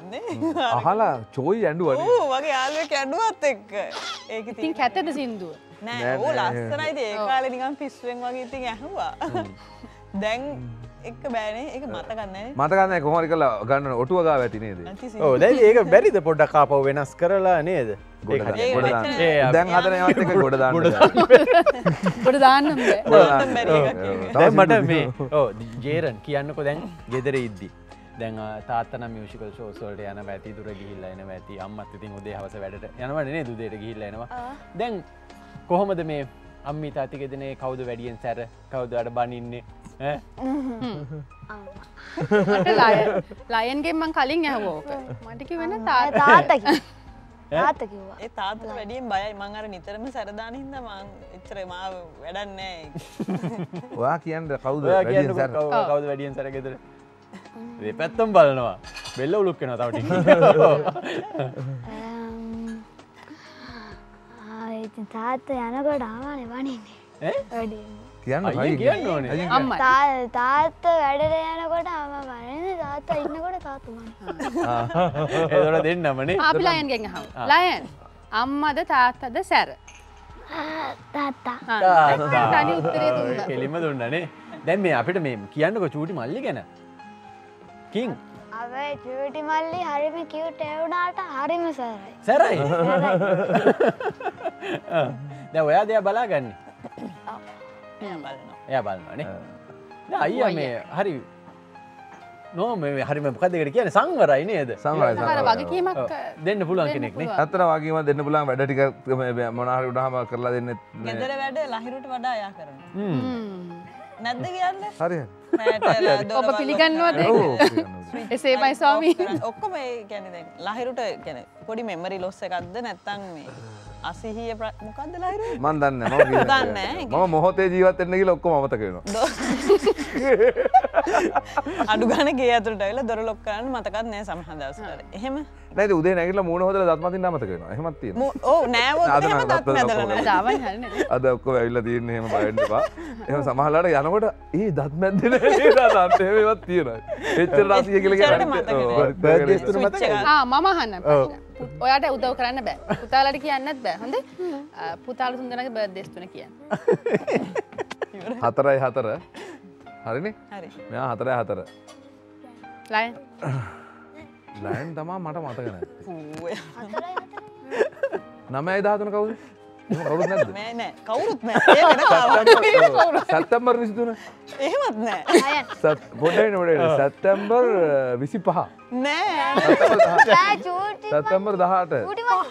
තිබ්බත්නේ අහලා චෝයි ඇඩුවන වගේ යාළුවෙක් ඇඬුවත් එක්ක ඒක ඉතින් කැතද සින්දුව නෑ ඕ ලස්සනයි ඒ කාලේ නිකන් පිස්සුවෙන් වගේ ඉතින් ඇහුවා දැන් එක බෑනේ ඒක මතකන්නේ මතකන්න කොහොමරි කලා ගන්න ඔටුව ගා ඇති නේද ඕ දැයි ඒක බැරිද පොඩ්ඩක් ආපහු වෙනස් කරලා නේද දැන් හදනවත් එක ගොඩ දාන්න ගොඩ දාන්න දැන් මට මේ ඕ ජේරන් කියන්නකො දැන් ගෙදර ඉද්දි දැන් තාත්තන මියසිකල් ෂෝස් වලට යනවා ඇති දුර ගිහිල්ලා එනවා ඇති අම්මත් ඉතින් උදේ හවස වැඩට යනවනේ නේද උදේට ගිහිල්ලා එනවා දැන් කොහොමද මේ අම්මි තාත්ති ගෙදනේ කවුද වැඩියෙන් සැර කවුද අර බනින්නේ ලයන්ගෙන් මං කලින් ඇහුවෝක මට කිව්වෙන තාත්තා කිව්වා ඒ තාත්ත වැඩියෙන් බයයි මං අර නිතරම සැරදාන හින්දා මං එච්චර මාව වැඩක් නැහැ ඔයා කියන්න කවුද කවුද වැඩියෙන් සැර ගෙදර දෙපැත්තම බලනවා බෙල්ල උලුක් වෙනවා තව ටිකක් ඉතින් තාත්තා යනකොට ආවනේ වනින්නේ වැඩියෙන් කියන්න ඕනේ තාත්තා වැඩට යනකොට අම්මා වනින්නේ තාත්තා ඉන්නකොට තාත්තා වනින්නේ ඒතකොට දෙන්නමනේ අපි ලයන්ගෙන් අහමු ලයන් අම්මද තාත්තද සැර තාත්තා තනි උත්තරේ දුන්නා කෙලින්ම දුන්නනේ දැන් මේ අපිට මේ කියන්නකෝ චූටි මල්ලි ගැන කිං අපේ චූටි මල්ලි හරිම කියුට් ඒ වුණාට හරිම සරයි සැරයි දැන් ඔයා දෙයා බලාගන්නේ එයා බලනවානේ දැන් අයියා මේ හරි නෝ මේ හරිම මොකද ඒකට කියන්නේ සංවරයි නේද අර වගකීමක් දෙන්න පුළුවන් කෙනෙක් නේ අතන වගේම දෙන්න පුළුවන් වැඩ ටික මොනවා හරි උඩහම කරලා දෙන්න ගෙදර වැඩ ලහිරුට වඩා එයා කරනවා නැද්ද කියන්නේ හරියට ඔබ පිළිගන්නවද එසේමයි ස්වාමී ඔක්කොම ඒ කියන්නේ දැන් ලහිරුට කියන්නේ පොඩි මෙමරි ලොස් එකක්ද නැත්නම් මේ අසිහිය මොකද්ද ලහිරු මන් දන්නේ නැහැ මම මොහොතේ ජීවත් වෙන්න කියලා ඔක්කොම අමතක වෙනවා අඩු ගන්න ගේ ඇතුළට ඇවිල්ලා දොර ලොක් කරන්න මතකත් නැහැ සමහර දවස්වල එහෙම නේද උදේ නැගිටලා මූණ හොදලා දත් මතින්න අමතක වෙනවා එහෙමත් තියෙනවා ඔව් නෑවොත් එහෙම දත් මැදලා දාවන්නේ අද ඔක්කොම ඇවිල්ලා තියෙන්නේ එහෙම බය වෙන්න එපා එහෙම සමහරලාට යනකොට දත් මැද්දේ නේද දත් එහෙමවත් තියෙනවා එච්චර රාසිය කියලා කියන්නේ බර්ත්ඩේ තුන මතකයි මම අහන්න ඔයාට උදව් කරන්න බෑ පුතාලට කියන්නත් බෑ හොඳේ පුතාලා තුන් දෙනාගේ බර්ත්ඩේස් තුන කියන්න 4යි 4 හරිනේ හරි මෙයා 4යි 4 ලයන් ලයන් තමා මට මතක නැහැ 9යි 13 කවුද කවුරුත් නැද්ද මේ නෑ කවුරුත් නෑ ඒ වෙන සැප්තැම්බර් 23 එහෙමත් නෑ පොඩ්ඩයි සැප්තැම්බර් 25 නෑ සැප්තැම්බර් 18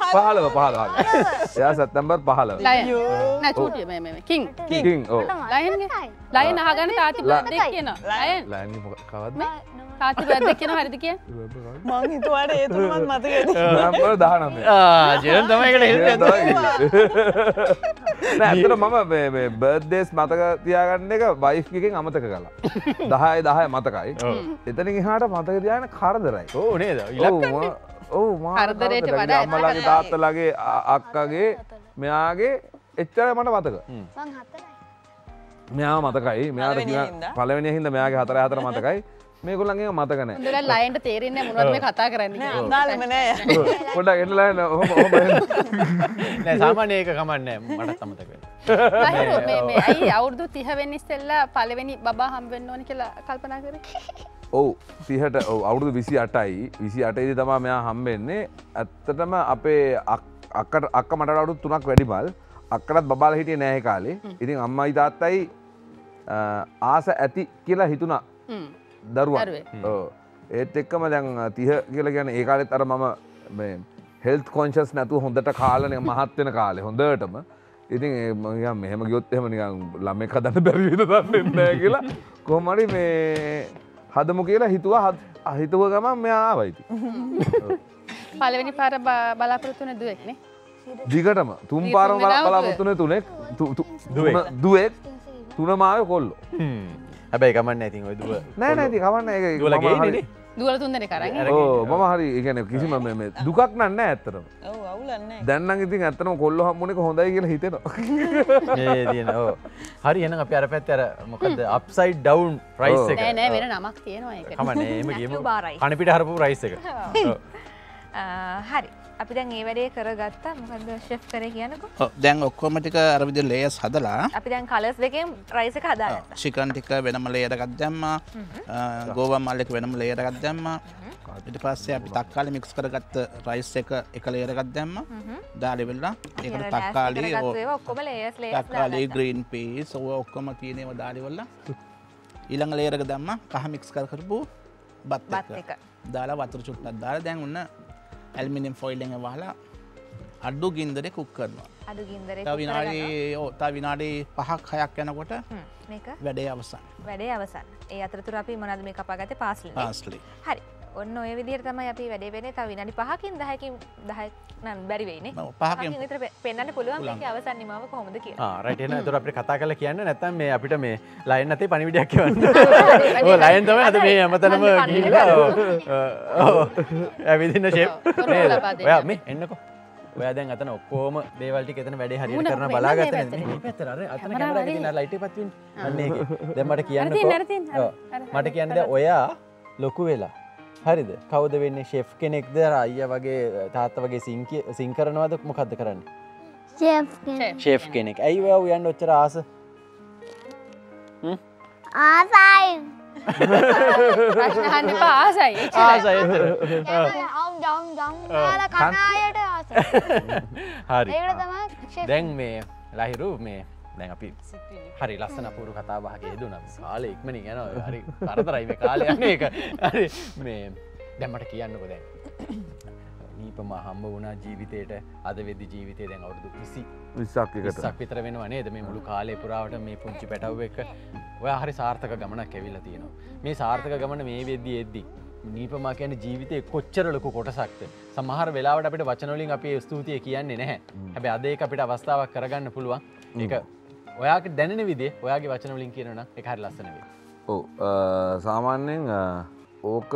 15 එයා සැප්තැම්බර් 15 ලයන් නෑ චූටි මේ කිං ඔව් ලයන් අහගන්න තාත්ති බර්ත්ඩේ කියනවා ලයන් කවද්ද තාත්ති බර්ත්ඩේ කියනවා හරිද කියන්නේ මං හිතුවාට ඒ තුනවත් මතකයි නම්බර් 19 ජීරන් තමයි ඒකට හෙල්ලෙන්නේ නෑ ඇත්තට මම මේ බර්ත්ඩේස් මතක තියාගන්න එක වයිෆ් එකෙන් අමතක කළා 10 මතකයි එතනින් එහාට මතක තියාගන්න කරදරයි ඕ නේද ඉලක්කන්නේ ඔව් මා කරදරයට වඩා අම්මලාගේ තාත්තලාගේ අක්කගේ මෙයාගේ එච්චරයි මට මතක මං 4යි මෙයා මතකයි මෙයාට පළවෙනි හින්දා මෙයාගේ 4 මතකයි මේගොල්ලන්ගේ මතක නැහැ. හොඳට ලයන්ට තේරෙන්නේ මොනවද මේ කතා කරන්නේ නෑ අදාළම නෑ. පොඩ්ඩක් එන්න ලයන් ඔහොම නෑ සාමාන්‍ය ඒක කමන්නේ මටත් අමතක වෙනවා. මේ ඇයි අවුරුදු 30 වෙනි ඉස්සෙල්ලා පළවෙනි බබා හම්බ වෙන්න ඕනි කියලා කල්පනා කරේ? ඔව් 30ට ඔව් අවුරුදු 28යි 28 දී තමයි මෙයා හම්බෙන්නේ. ඇත්තටම අපේ අක්ක මට අවුරුදු 3ක් වැඩිමල්. අක්කටත් බබාලා හිටියේ නෑ ඒ කාලේ. ඉතින් අම්මයි තාත්තයි ආස ඇති කියලා හිතුණා. දරුවන් ඒත් එක්කම දැන් 30 කියලා කියන්නේ ඒ කාලෙත් අර මම මේ හෙල්ත් කොන්ෂස් නැතුව හොඳට කාලනේ මහත් වෙන කාලේ හොඳටම ඉතින් මම මෙහෙම ගියොත් එහෙම නිකන් ළමෙක් හදන්න බැරි වෙන දන්නේ නැහැ කියලා කොහොම හරි මේ හදමු කියලා හිතුව ගමන් මෙයා ආවා ඉතින් පළවෙනි පාර බලාපොරොත්තු වෙන දුවෙක් නේ දිගටම තුන් පාරම බලාපොරොත්තු වෙන තුනෙක් දුවෙක් තුනම ආවේ කොල්ලෝ හැබැයි කමන්නේ ඉතින් ඔය දුව නෑ නෑ ඉතින් කමන්නේ ඒක දුවල තුන්දෙනෙක් අරන් මම හරි ඒ කියන්නේ කිසිම මේ දුකක් නෑ ඇත්තටම. ඔව් අවුලක් නැහැ. දැන් නම් ඉතින් ඇත්තටම කොල්ලෝ හම්බුන එක හොඳයි කියලා හිතෙනවා. ඒ තියෙන ඔව්. හරි එහෙනම් අපි අර පැත්තේ අර මොකද්ද අප්සයිඩ් ඩවුන් රයිස් එක. නෑ නෑ වෙන නමක් තියෙනවා ඒකට. කමන්නේ එහෙම ගියමු. bar rice. කණ පිට හරපු රයිස් එක. හරි අපි දැන් ඒ වැඩේ කරගත්තා මොකද ෂෙෆ් කරේ කියනකෝ දැන් ඔක්කොම ටික අර විදිහට ලේයර්ස් හදලා අපි දැන් කලර්ස් දෙකෙන් රයිස් එක හදාගත්තා. චිකන් ටික වෙනම ලේයර් එකක් දැම්මා. ගෝවා මල් එක වෙනම ලේයර් එකක් දැම්මා. ඊට පස්සේ අපි තක්කාලි මික්ස් කරගත්ත රයිස් එක ලේයර් එකක් දැම්මා. දාලා ඉවරලා ඒකට තක්කාලි ඔක්කොම ලේයර්ස් තක්කාලි ග්‍රීන් පීස් ඔක්කොම තියෙන ඒවා දාලා ඉවරලා ඊළඟ ලේයර් එක දැම්මා. කහ මික්ස් කරපු බත් එක. දාලා වතුර චුට්ටක් දාලා දැන් උන්න ඇල්මිනියම් ෆොයිල් එකෙන් වහලා අඩු ගින්දරේ කුක් කරනවා. අඩු ගින්දරේ තව විනාඩි 5ක් 6ක් යනකොට මේක වැඩේ අවසන්. වැඩේ අවසන්. ඒ අතරතුර අපි මොනවද මේ කපාගත්තේ පාස්ලි. පාස්ලි. හරි. ඔන්න ඔය විදිහට තමයි අපි වැඩේ වෙන්නේ. තව විනාඩි 5කින් 10කින් 10 නම් බැරි වෙයිනේ. 5කින් විතර පෙන්වන්න පුළුවන් මේකේ අවසන් නිමාව කොහොමද කියලා. රයිට් එහෙනම් ඒතර අපිට කතා කරලා කියන්න නැත්නම් මේ අපිට මේ ලයින් නැතේ පණිවිඩයක් කියවන්න. ඔව් ලයින් තමයි අද මේ හැමතැනම ගිහිල්ලා ඔව් ඇවිදින්න ෂෙෆ්. ඔයා මේ එන්නකෝ. ඔයා දැන් අතන ඔක්කොම දේවල් ටික එතන වැඩේ හරියට කරන බලාගත්ත නේද? මේ පැත්තට අර අතන කැමරා එකේ තියෙන ලයිට් එක පත් වෙන්නේ. අන්න ඒකේ. දැන් මට කියන්නකෝ. මට කියන්න දැන් ඔයා ලොකු වෙලා හරිද කවුද වෙන්නේ ෂෙෆ් කෙනෙක්ද අයියා වගේ තාත්තා වගේ සිං කරනවද මොකද්ද කරන්නේ ෂෙෆ් කෙනෙක් ඇයි ඔයා උයන්න ඔච්චර ආස ආසයි ප්‍රශ්න අහන්න එපා ආසයි ආසයි එතන ජම් දාලා කනායට ආසයි හරි ඒකට තමයි ෂෙෆ් දැන් මේ ලහිරු මේ දැන් අපි හරි ලස්සන අපූර්ව කතා බහක යෙදුණා කාලේ ඉක්මනින් යනවා හරි කරදරයි මේ කාලේ යන්නේ ඒක හරි මේ දැන් මට කියන්නකෝ දැන් නීපම හම්බ වුණා ජීවිතේට අද වෙද්දි ජීවිතේ දැන් අවුරුදු 20ක් විතර වෙනවා නේද මේ මුළු කාලේ පුරාවට මේ පුංචි පැටව් එක ඔයා හරි සාර්ථක ගමනක් ඇවිල්ලා තියෙනවා මේ සාර්ථක ගමන මේ වෙද්දි එද්දි නීපමා කියන්නේ ජීවිතේ කොච්චර ලොකු කොටසක්ද සමහර වෙලාවට අපිට වචන වලින් අපි ස්තුතිය කියන්නේ නැහැ හැබැයි අද ඒක අපිට අවස්ථාවක් කරගන්න පුළුවන් ඒක ඔයාගේ දැනෙන විදිහේ ඔයාගේ වචන වලින් කියනවා නම් ඒක හරි ලස්සන වෙයි. ඔව් සාමාන්‍යයෙන් ඕක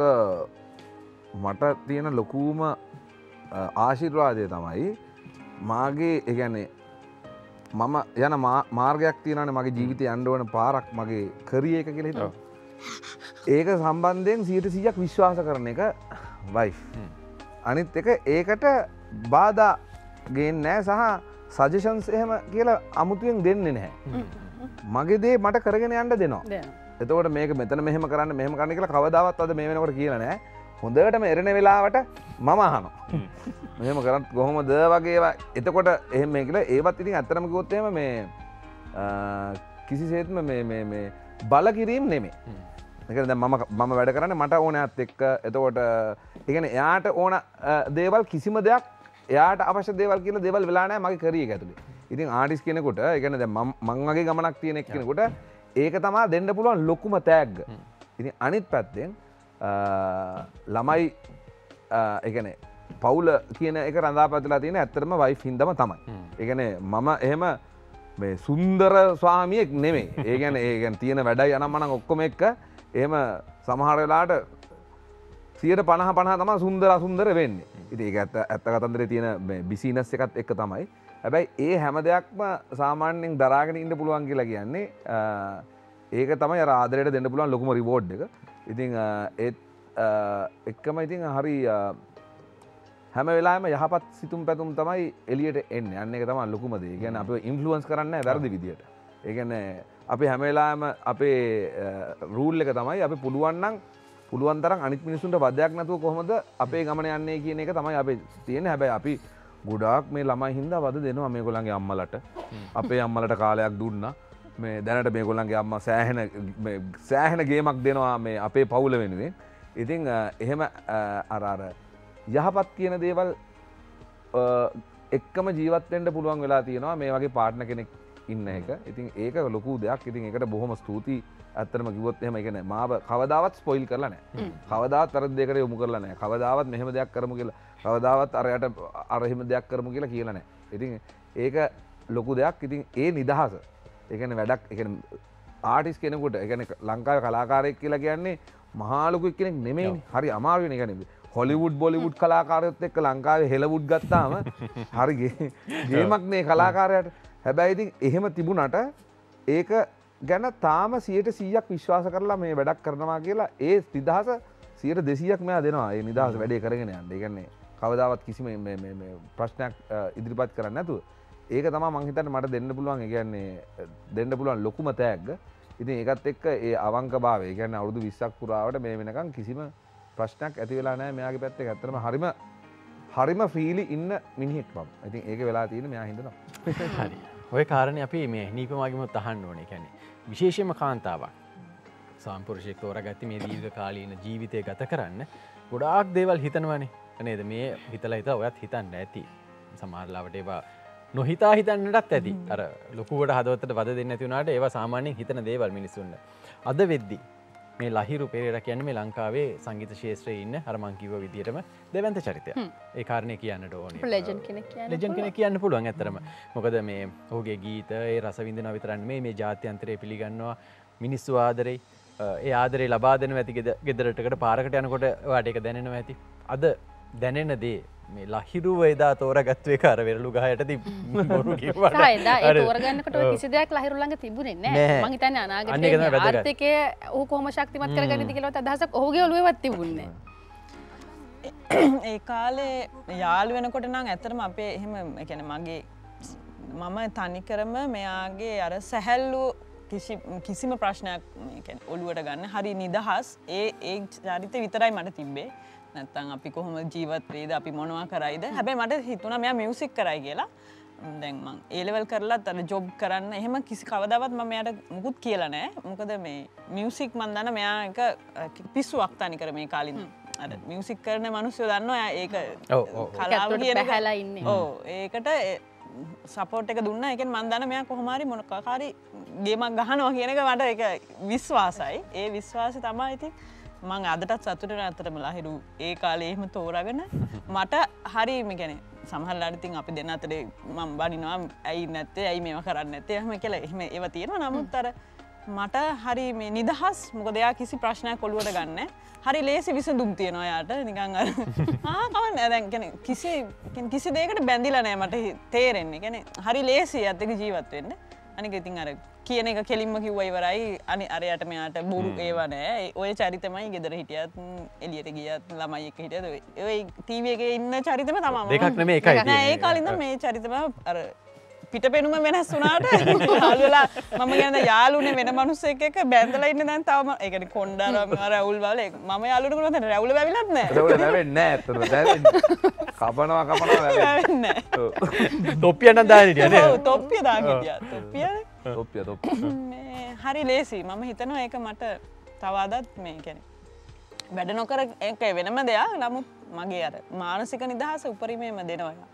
මට තියෙන ලොකුම ආශිර්වාදය තමයි මාගේ ඒ කියන්නේ මම යන මාර්ගයක් තියෙනවානේ මගේ ජීවිතේ යන්න ඕන පාරක් මගේ කරියර් එක කියලා හිතනවා. ඒක සම්බන්ධයෙන් 100% විශ්වාස කරන එක වයිෆ්. අනිත් එක ඒකට බාධා ගේන්නේ නැහැ සහ සජෙෂන්ස් එහෙම කියලා අමුතුවෙන් දෙන්නේ නැහැ. මගේ දේ මට කරගෙන යන්න දෙනවා. එතකොට මේක මෙතන මෙහෙම කරන්න කියලා කවදාවත් අද මේ වෙනකොට කියලා නැහැ. හොඳටම එරෙන වෙලාවට මම අහනවා. මෙහෙම කරත් කොහොමද වගේ ඒවා. එතකොට එහෙම මේ කියලා ඒවත් ඉතින් ඇත්තටම කිව්වොත් එහෙම මේ කිසිසේත්ම මේ බල කිරීම නෙමෙයි. ඒ කියන්නේ දැන් මම වැඩ කරන්නේ මට ඕනෑත් එක්ක. එතකොට ඒ කියන්නේ එයාට ඕන දේවල් කිසිම දෙයක් එයාට අවශ්‍ය දේවල් කියලා දේවල් වෙලා නැහැ මගේ කරියර් එක ඇතුලේ. ඉතින් ආටිස්ට් කෙනෙකුට ඒ කියන්නේ දැන් මං වගේ ගමනක් තියෙන එක්කෙනෙකුට ඒක තමයි දෙන්න පුළුවන් ලොකුම තෑග්ග. ඉතින් අනිත් පැත්තෙන් ළමයි ඒ කියන්නේ පවුල කියන එක රඳාපවතිලා තියෙන ඇත්තටම වයිෆ් හින්දාම තමයි. ඒ කියන්නේ මම එහෙම මේ සුන්දර ස්වාමියෙක් නෙමෙයි. ඒ කියන්නේ තියෙන වැඩයි අනම්මනම් ඔක්කොම එක්ක එහෙම සමහර වෙලාවට 50% තමයි සුන්දර අසුන්දර වෙන්නේ. ඉතින් ඒක ඇත්ත කතන්දරේ තියෙන මේ බිසිනස් එකත් එක්ක තමයි. හැබැයි ඒ හැම දෙයක්ම සාමාන්‍යයෙන් දරාගෙන ඉන්න පුළුවන් කියලා කියන්නේ ඒක තමයි අර ආදරයට දෙන්න පුළුවන් ලොකුම රිවෝඩ් එක. ඉතින් ඒත් එක්කම ඉතින් හරි හැම වෙලාවෙම යහපත් සිතුම් පැතුම් තමයි එළියට එන්නේ. අන්න ඒක තමයි ලොකුම දේ. ඒ කියන්නේ අපිව ඉන්ෆ්ලුවන්ස් කරන්නේ නැහැ වැරදි විදියට. ඒ කියන්නේ අපි හැම වෙලාවෙම අපේ රූල් එක තමයි අපි පුළුවන් තරම් අනිත් මිනිස්සුන්ට වදයක් නැතුව කොහොමද අපේ ගමන යන්නේ කියන එක තමයි අපි තියෙන්නේ. හැබැයි අපි ගොඩාක් මේ ළමයි හින්දා වද දෙනවා මේගොල්ලන්ගේ අම්මලට. අපේ අම්මලට කාලයක් දුන්නා. මේ දැනට මේගොල්ලන්ගේ අම්මා සෑහෙන ගේමක් දෙනවා මේ අපේ පවුල වෙනුවෙන්. ඉතින් එහෙම අර යහපත් කියන දේවල් එක්කම ජීවත් වෙන්න පුළුවන් වෙලා තියෙනවා මේ වගේ පාර්ට්නර් කෙනෙක් ඉන්න එක. ඉතින් ඒක ලොකු දෙයක්. ඉතින් ඒකට බොහොම ස්තුතියි. ඇත්තටම කිව්වොත් එහෙම ඒ කියන්නේ මාව කවදාවත් ස්පොයිල් කරලා නැහැ. කවදාවත් වැරදි දෙයකට යොමු කරලා නැහැ. කවදාවත් මෙහෙම දෙයක් කරමු කියලා. කවදාවත් අරයට අර එහෙම දෙයක් කරමු කියලා කියලා නැහැ. ඉතින් ඒක ලොකු දෙයක්. ඉතින් ඒ නිදහස. ඒ කියන්නේ වැඩක් ඒ කියන්නේ ආටිස්ට් කෙනෙකුට ඒ කියන්නේ ලංකාවේ කලාකාරයෙක් කියලා කියන්නේ මහලොකු කෙනෙක් නෙමෙයි. හරි අමාරු වෙන එක නෙමෙයි. හොලිවුඩ් බොලිවුඩ් කලාකාරයොත් එක්ක ලංකාවේ හෙලවුඩ් ගත්තාම හරි ගේමක් නේ කලාකාරයාට. හැබැයි ඉතින් එහෙම තිබුණට ඒක ගැන තාම 100% විශ්වාස කරලා මේ වැඩක් කරනවා කියලා ඒ නිදහස 100% මෙයා දෙනවා. ඒ නිදහස වැඩේ කරගෙන යන්න. ඒ කියන්නේ කවදාවත් කිසිම මේ ප්‍රශ්නයක් ඉදිරිපත් කරන්නේ නැතුව. ඒක තමයි මං හිතන්නේ මට දෙන්න පුළුවන්. ඒ කියන්නේ දෙන්න පුළුවන් ලොකුම තෑග්ග. ඉතින් ඒකත් එක්ක ඒ අවංකභාවය. ඒ කියන්නේ අවුරුදු 20ක් පුරාවට මේ වෙනකන් කිසිම ප්‍රශ්නයක් ඇති වෙලා නැහැ මෙයාගේ පැත්තේ. ඇත්තටම හරිම ෆ්‍රීලි ඉන්න මිනිහෙක් මම. ඉතින් ඒක වෙලා තියෙන්නේ මෙයා හින්දා. හරි. ඔය කාරණේ අපි මේ නීපමාගෙමත් අහන්න ඕනේ. කියන්නේ විශේෂයෙන්ම කාන්තාවක් සම්පුරුෂයෙක් තෝරාගත්තේ මේ දීර්ඝ කාලීන ජීවිතය ගත කරන්න ගොඩාක් දේවල් හිතනවනේ. නේද? මේ හිතලා ඔයත් හිතන්න ඇති. සමහර ලාවට ඒවා නොහිතා හිතන්නටත් ඇති. අර ලොකුවට හදවතට වද දෙන්නේ නැති වුණාට ඒවා සාමාන්‍යයෙන් හිතන දේවල් මිනිස්සුන්ට. අද වෙද්දි මේ ලහිරු පෙරේරා කියන්නේ මේ ලංකාවේ සංගීත ශාස්ත්‍රයේ ඉන්න අර මං කිව්ව විදිහටම දෙවන්ත චරිතයක්. ඒ කාරණේ කියන්නට ඕනේ. ලෙජන්ඩ් කෙනෙක් කියන්න. ලෙජන්ඩ් කෙනෙක් කියන්න පුළුවන් ඇත්තටම. මොකද මේ ඔහුගේ ගීත ඒ රස විඳිනවා විතරක් නෙමෙයි මේ ජාත්‍යන්තරය පිළිගන්නවා මිනිස්සු ආදරෙයි. ඒ ආදරේ ලබා දෙනවා ඇති ගෙදරටකට පාරකට යනකොට ඔයාට ඒක දැනෙනවා ඇති. අද දැනෙන දේ මේ ලහිරුව එදා තෝරාගත්තු එක අර වෙරළු ගහයටදී බොරු කිව්වට. එදා ඒ තෝරගන්නකොට කිසි දෙයක් ලහිරු ළඟ තිබුණේ නැහැ. මං හිතන්නේ අනාගතයේ ආර්ථිකය ඔහු කොහොම ශක්තිමත් කරගන්නද කියලාවත් අදහසක් ඔහුගේ ඔළුවේවත් තිබුණේ ඒ කාලේ යාළු වෙනකොට නම් ඇත්තටම අපේ එහෙම ඒ කියන්නේ මම තනිකරම මෙයාගේ අර සැහැල්ලු කිසිම ප්‍රශ්නයක් ඒ කියන්නේ ඔළුවට ගන්න හරි නිදහස් ඒ චරිතය විතරයි මට තිබ්බේ. නැත්තම් අපි කොහොම ජීවත් වෙයිද අපි මොනවා කරයිද. හැබැයි මට හිතුණා මෙයා මියුසික් කරයි කියලා. දැන් මං ඒ ලෙවල් කරලත් අර ජොබ් කරන්න එහෙම කිසි කවදාවත් මම මෙයාට මුකුත් කියලා නැහැ. මොකද මේ මියුසික් මන් දන්න මෙයා එක පිස්සුවක් තනිකර මේ කාලින්. අර මියුසික් කරන මිනිස්සු දන්නවා ඒක කලාව කියන එක හැලා ඉන්නේ. ඔව් ඒකට සපෝට් එක දුන්නා. ඒ කියන්නේ මන් දන්න මෙයා කොහොම හරි මොනකාකාරී ගේමක් ගහනවා කියන එක මට ඒක විශ්වාසයි. ඒ විශ්වාසය තමයි ඉතින් මං අදටත් සතුට ඇත්තටම ලහිරු ඒ කාලේ එහෙම තෝරාගෙන මට හරි මේ කියන්නේ සමහරවිට ඉතින් අපි දෙන්න අතරේ මම බනිනවා ඇයි නැත්තේ ඇයි මේව කරන්නේ නැත්තේ එහෙම කියලා එහෙම ඒවා තියෙනවා. නමුත් අර මට හරි මේ නිදහස් මොකද එයා කිසි ප්‍රශ්නයක් ඔළුවට ගන්නෑ. හරි ලේසි විසඳුම් තියෙනවා එයාට නිකන් අර කවන්නේ දැන් කියන්නේ කිසි දෙයකට බැඳිලා නැහැ මට තේරෙන්නේ. කියන්නේ හරි ලේසි එයාත් එක්ක ජීවත් වෙන්න. අනික ඉතින් අර කියන එක කෙලින්ම කිව්වා ඉවරයි. අරයට මෙයාට බොරු ඒවා නෑ. ඔය චරිතමයි ගෙදර හිටියත් එළියට ගියත් ළමයි එක්ක හිටියත් ඔය ටීවී එකේ ඉන්න චරිතම තමයි. දෙකක් නෙමෙයි එකයි තියෙන්නේ. නෑ ඒ කාලේ ඉඳන් මේ චරිතම අර පිටපෙනුම වෙනස් වුණාට යාළුවලා මම කියන්නේ යාළුනේ වෙන මිනිස්සෙක් එක්ක බැඳලා ඉන්න දැන් තවම ඒ කියන්නේ කොණ්ඩාර රැවුල් වල මම යාළුවනේ කොහොමද රැවුල වැවිලත් නෑ. රැවුල වැවෙන්නේ නෑ අතන දැනෙන්නේ. කපනවා වැවෙන්නේ නෑ. තොප්පිය නම් දාන්න හිටියා නේද? ඔව් තොප්පිය දාන්න හිටියා. තොප්පිය මේ හරි ලේසි. මම හිතනවා ඒක මට තව අදත් මේ කියන්නේ වැඩ නොකර ඒක වෙනම දෙයක්. නමුත් මගේ අර මානසික නිදහස උපරිමයෙන්ම දෙනවා.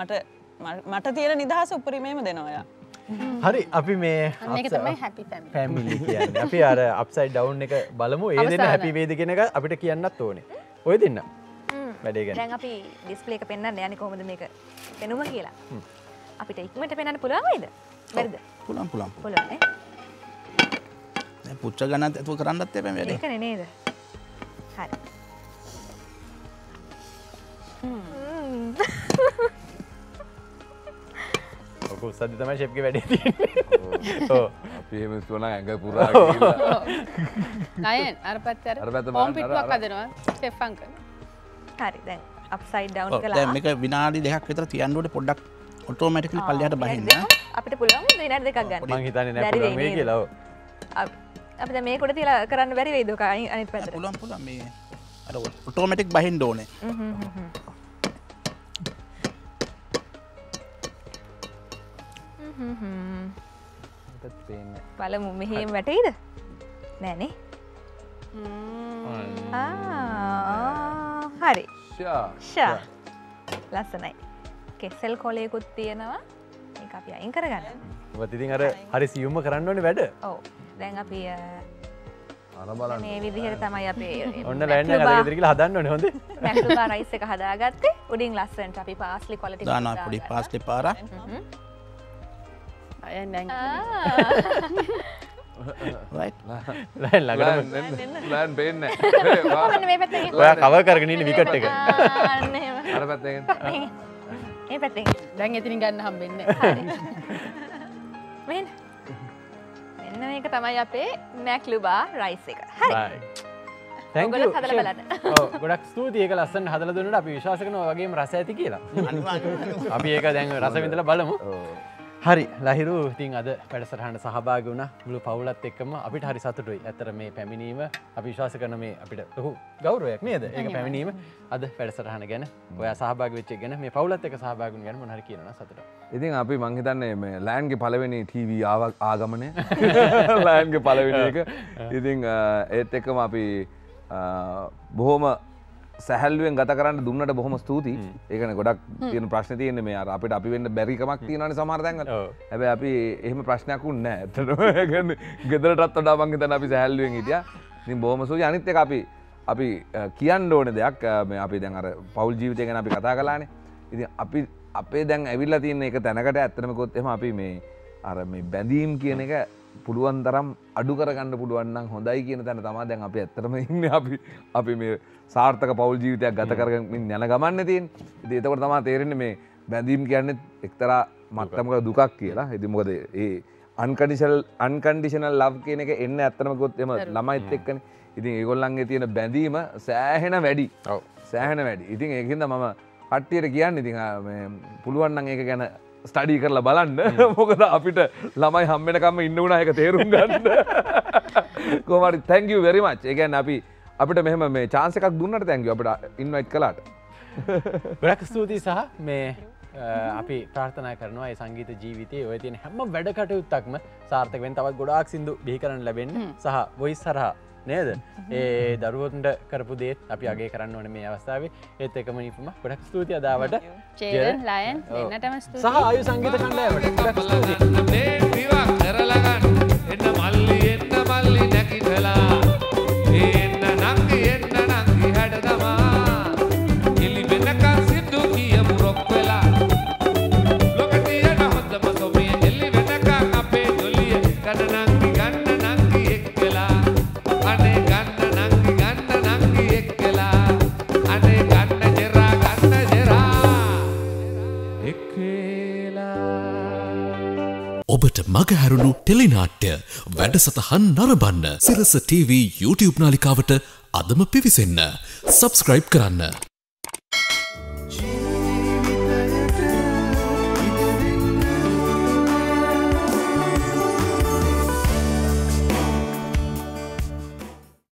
මට තියෙන නිදහස උපරිමයෙන්ම දෙනවා. හරි අපි මේ මේක තමයි හැපි ෆැමිලි කියන්නේ. අපි අර අප්සයිඩ් ඩවුන් එක බලමු. ඒ දෙන්න හැපි වේද කියන එක අපිට කියන්නත් ඕනේ. ඔය දෙන්න. වැඩේ ගැන. දැන් අපි ඩිස්ප්ලේ එක පෙන්වන්න යන්නේ කොහොමද මේක පෙනුම කියලා. අපිට ඉක්මනට පෙන්වන්න පුළුවන් වේද? බැරිද? පුළුවන්. පුළුවන් නේ. දැන් පුච්ච ගන්නත් ඒක කරන්නත් එපා වැඩේ. ඒකනේ නේද? හරි. ඔක උස්සද්දි තමයි ෂෙෆ්ගේ වැඩේ තියෙන්නේ. ඔව්. අපි එහෙම ඉස්සුවනම් ඇඟ පුරා ගිහලා. නයන් අර පැත්තට හෝම් පිටුවක් හදනවා ෂෙෆ් අංකල්. හරි දැන් අප්සයිඩ් ඩවුන් කළා. දැන් මේක විනාඩි 2ක් විතර තියන්න ඕනේ පොඩ්ඩක් ඔටෝමැටිකලි පල්ලෙහාට බහින්න. අපිට පුළුවන් විනාඩි 2ක් ගන්න. මං හිතන්නේ නෑ පුළුවන් වෙයි කියලා. ඔව්. අපි දැන් මේක උඩ තියලා කරන්න බැරි වෙයිද ඔක අනිත් පැත්තට? පුළුවන් මේ අර ඔටෝමැටික් බහින්න ඕනේ. බලමු මෙහෙම වැටෙයිද? නෑනේ. හරි. ෂා. ලස්සනයි. කෙසෙල් කොලයකුත් තියෙනවා. මේක අපි අයින් කරගන්න. ඔබත් ඉතින් අර හරි සියුම්ම කරන්න ඕනේ වැඩ. ඔව්. දැන් අපි අර බලන්න. මේ විදිහට තමයි අපි ඔන්න ලෑන්ඩ් එක අද ගෙදර ගිහලා හදන්න ඕනේ හොඳේ. මැක්ඩුබා රයිස් එක හදාගත්තේ. උඩින් ලස්සනට අපි පාස්ලි ක්වොලිටි දානවා පොඩි පාස්ලි පාරක්. right ලෑන් පේන්න ඔන්න මේ පැත්තෙන් ඔයා කවර් කරගෙන ඉන්න විකට් එක අන්න එහෙම. අර පැත්තෙන් මේ පැත්තෙන් දැන් එතනින් ගන්න හම්බෙන්නේ. මෙන්න මෙන්න මේක තමයි අපේ මැක්ලුබා රයිස් එක. හරි. Thank you. ඔයගොල්ලෝ හදලා බලන්න. ඔව් ගොඩක් ස්තුතියි ඒක ලස්සන හදලා දුන්නාට අපි විශ්වාස කරනවා වගේම රස ඇති කියලා. අපි ඒක දැන් රස විඳලා බලමු. හරි ලහිරු ඉතින් අද වැඩසටහනට සහභාගී වුණා මුළු පවුලත් එක්කම අපිට හරි සතුටුයි. ඇත්තට මේ පැමිණීම අපි විශ්වාස කරන මේ අපිට ලොකු ගෞරවයක් නේද? ඒක පැමිණීම අද වැඩසටහන ගැන ඔයා සහභාගී වෙච්ච එක ගැන මේ පවුලත් එක්ක සහභාගී වුණ ගැන මොන හරි කියනවා සතුටක්. ඉතින් අපි මං හිතන්නේ මේ ලෑන්ගේ පළවෙනි ටීවී ආගමනය ලෑන්ගේ පළවෙනි එක. ඉතින් ඒත් එක්කම අපි බොහොම සැහැල්ලුවෙන් ගත කරන්න දුන්නට බොහොම ස්තුතියි. ඒකනේ ගොඩක් තියෙන ප්‍රශ්න තියෙන්නේ මේ අර අපිට අපි වෙන්න බැරි කමක් තියෙනවානේ සමහර තැන්වල. හැබැයි අපි එහෙම ප්‍රශ්නයක් උන්නේ නැහැ. ඇත්තටම ඒ කියන්නේ ගෙදරටත් වඩා මං හිතන්නේ අපි සැහැල්ලුවෙන් හිටියා. ඉතින් බොහොම ස්තුතියි. අනිත් එක අපි කියන්න ඕනේ දෙයක් මේ අපි දැන් අර පෞල් ජීවිතය ගැන අපි කතා කළානේ. ඉතින් අපි අපේ දැන් ඇවිල්ලා තියෙන එක තැනකට ඇත්තටම කිව්වොත් එහෙම අපි මේ අර මේ බැඳීම් කියන එක පුළුවන් තරම් අඩු කරගන්න පුළුවන් නම් හොඳයි කියන තැන තමයි දැන් අපි ඇත්තටම ඉන්නේ. අපි මේ සාර්ථක පෞල් ජීවිතයක් ගත කරගෙන යන ගමන්නේ තියෙන්නේ. ඉතින් ඒකෝට තමයි තේරෙන්නේ මේ බැඳීම් කියන්නේ එක්තරා මට්ටමක දුකක් කියලා. ඉතින් මොකද ඒ අන්කන්ඩිෂනල් ලව් කියන එක එන්නේ ඇත්තටම කිව්වොත් එහෙම ළමයිත් එක්කනේ. ඉතින් ඒගොල්ලන්ගේ තියෙන බැඳීම සෑහෙන වැඩි. සෑහෙන වැඩි. ඉතින් ඒකින්ද මම කට්ටියට කියන්නේ ඉතින් මේ පුළුවන් නම් ඒක ගැන ස්ටඩී කරලා බලන්න. මොකද අපිට ළමයි හම්බෙනකම්ම ඉන්න උනා ඒක තේරුම් ගන්න. කොහොම හරි thank you very much. ඒ කියන්නේ අපිට මෙහෙම මේ chance එකක් දුන්නට thank you අපිට invite කළාට. ගොඩක් ස්තුතියි සහ මේ අපි ප්‍රාර්ථනා කරනවා ඒ සංගීත ජීවිතයේ ඔය තියෙන හැම වැඩ කටයුත්තක්ම සාර්ථක වෙන්න තවත් ගොඩාක් සින්දු බිහි කරන්න ලැබෙන්න සහ voice හරහා නේද? ඒ දරුවන්ට කරපු දේත් අපි අගය කරන්න ඕනේ මේ අවස්ථාවේ. ඒත් එකම නිපුම ගොඩක් ස්තුතියි අදාවට. චේරන් ලයන් දෙන්නටම ස්තුතියි. සහ ආයු සංගීත කණ්ඩායමට ගොඩක් ස්තුතියි. මේ විවා කරලා ගන්න එන්න මල්ලි නැකිටලා එන්න නංගි හැඩ තමා එලි වෙනකන් සිද්ධු කියමු රොක් වෙලා ලොකටියට හොඳම සොමිය එලි වෙනකන් අපේ ජොලිය ගන්න නංගි එක්කලා අනේ ගන්න නංගි එක්කලා අනේ ගන්න ජෙරා එක්කලා ඔබට මගහැරුණු ටෙලිනාට්‍ය වැඩසටහන් නරඹන්න සිරස TV YouTube නාලිකාවට අදම පිවිසෙන්න. සබස්ක්‍රයිබ් කරන්න.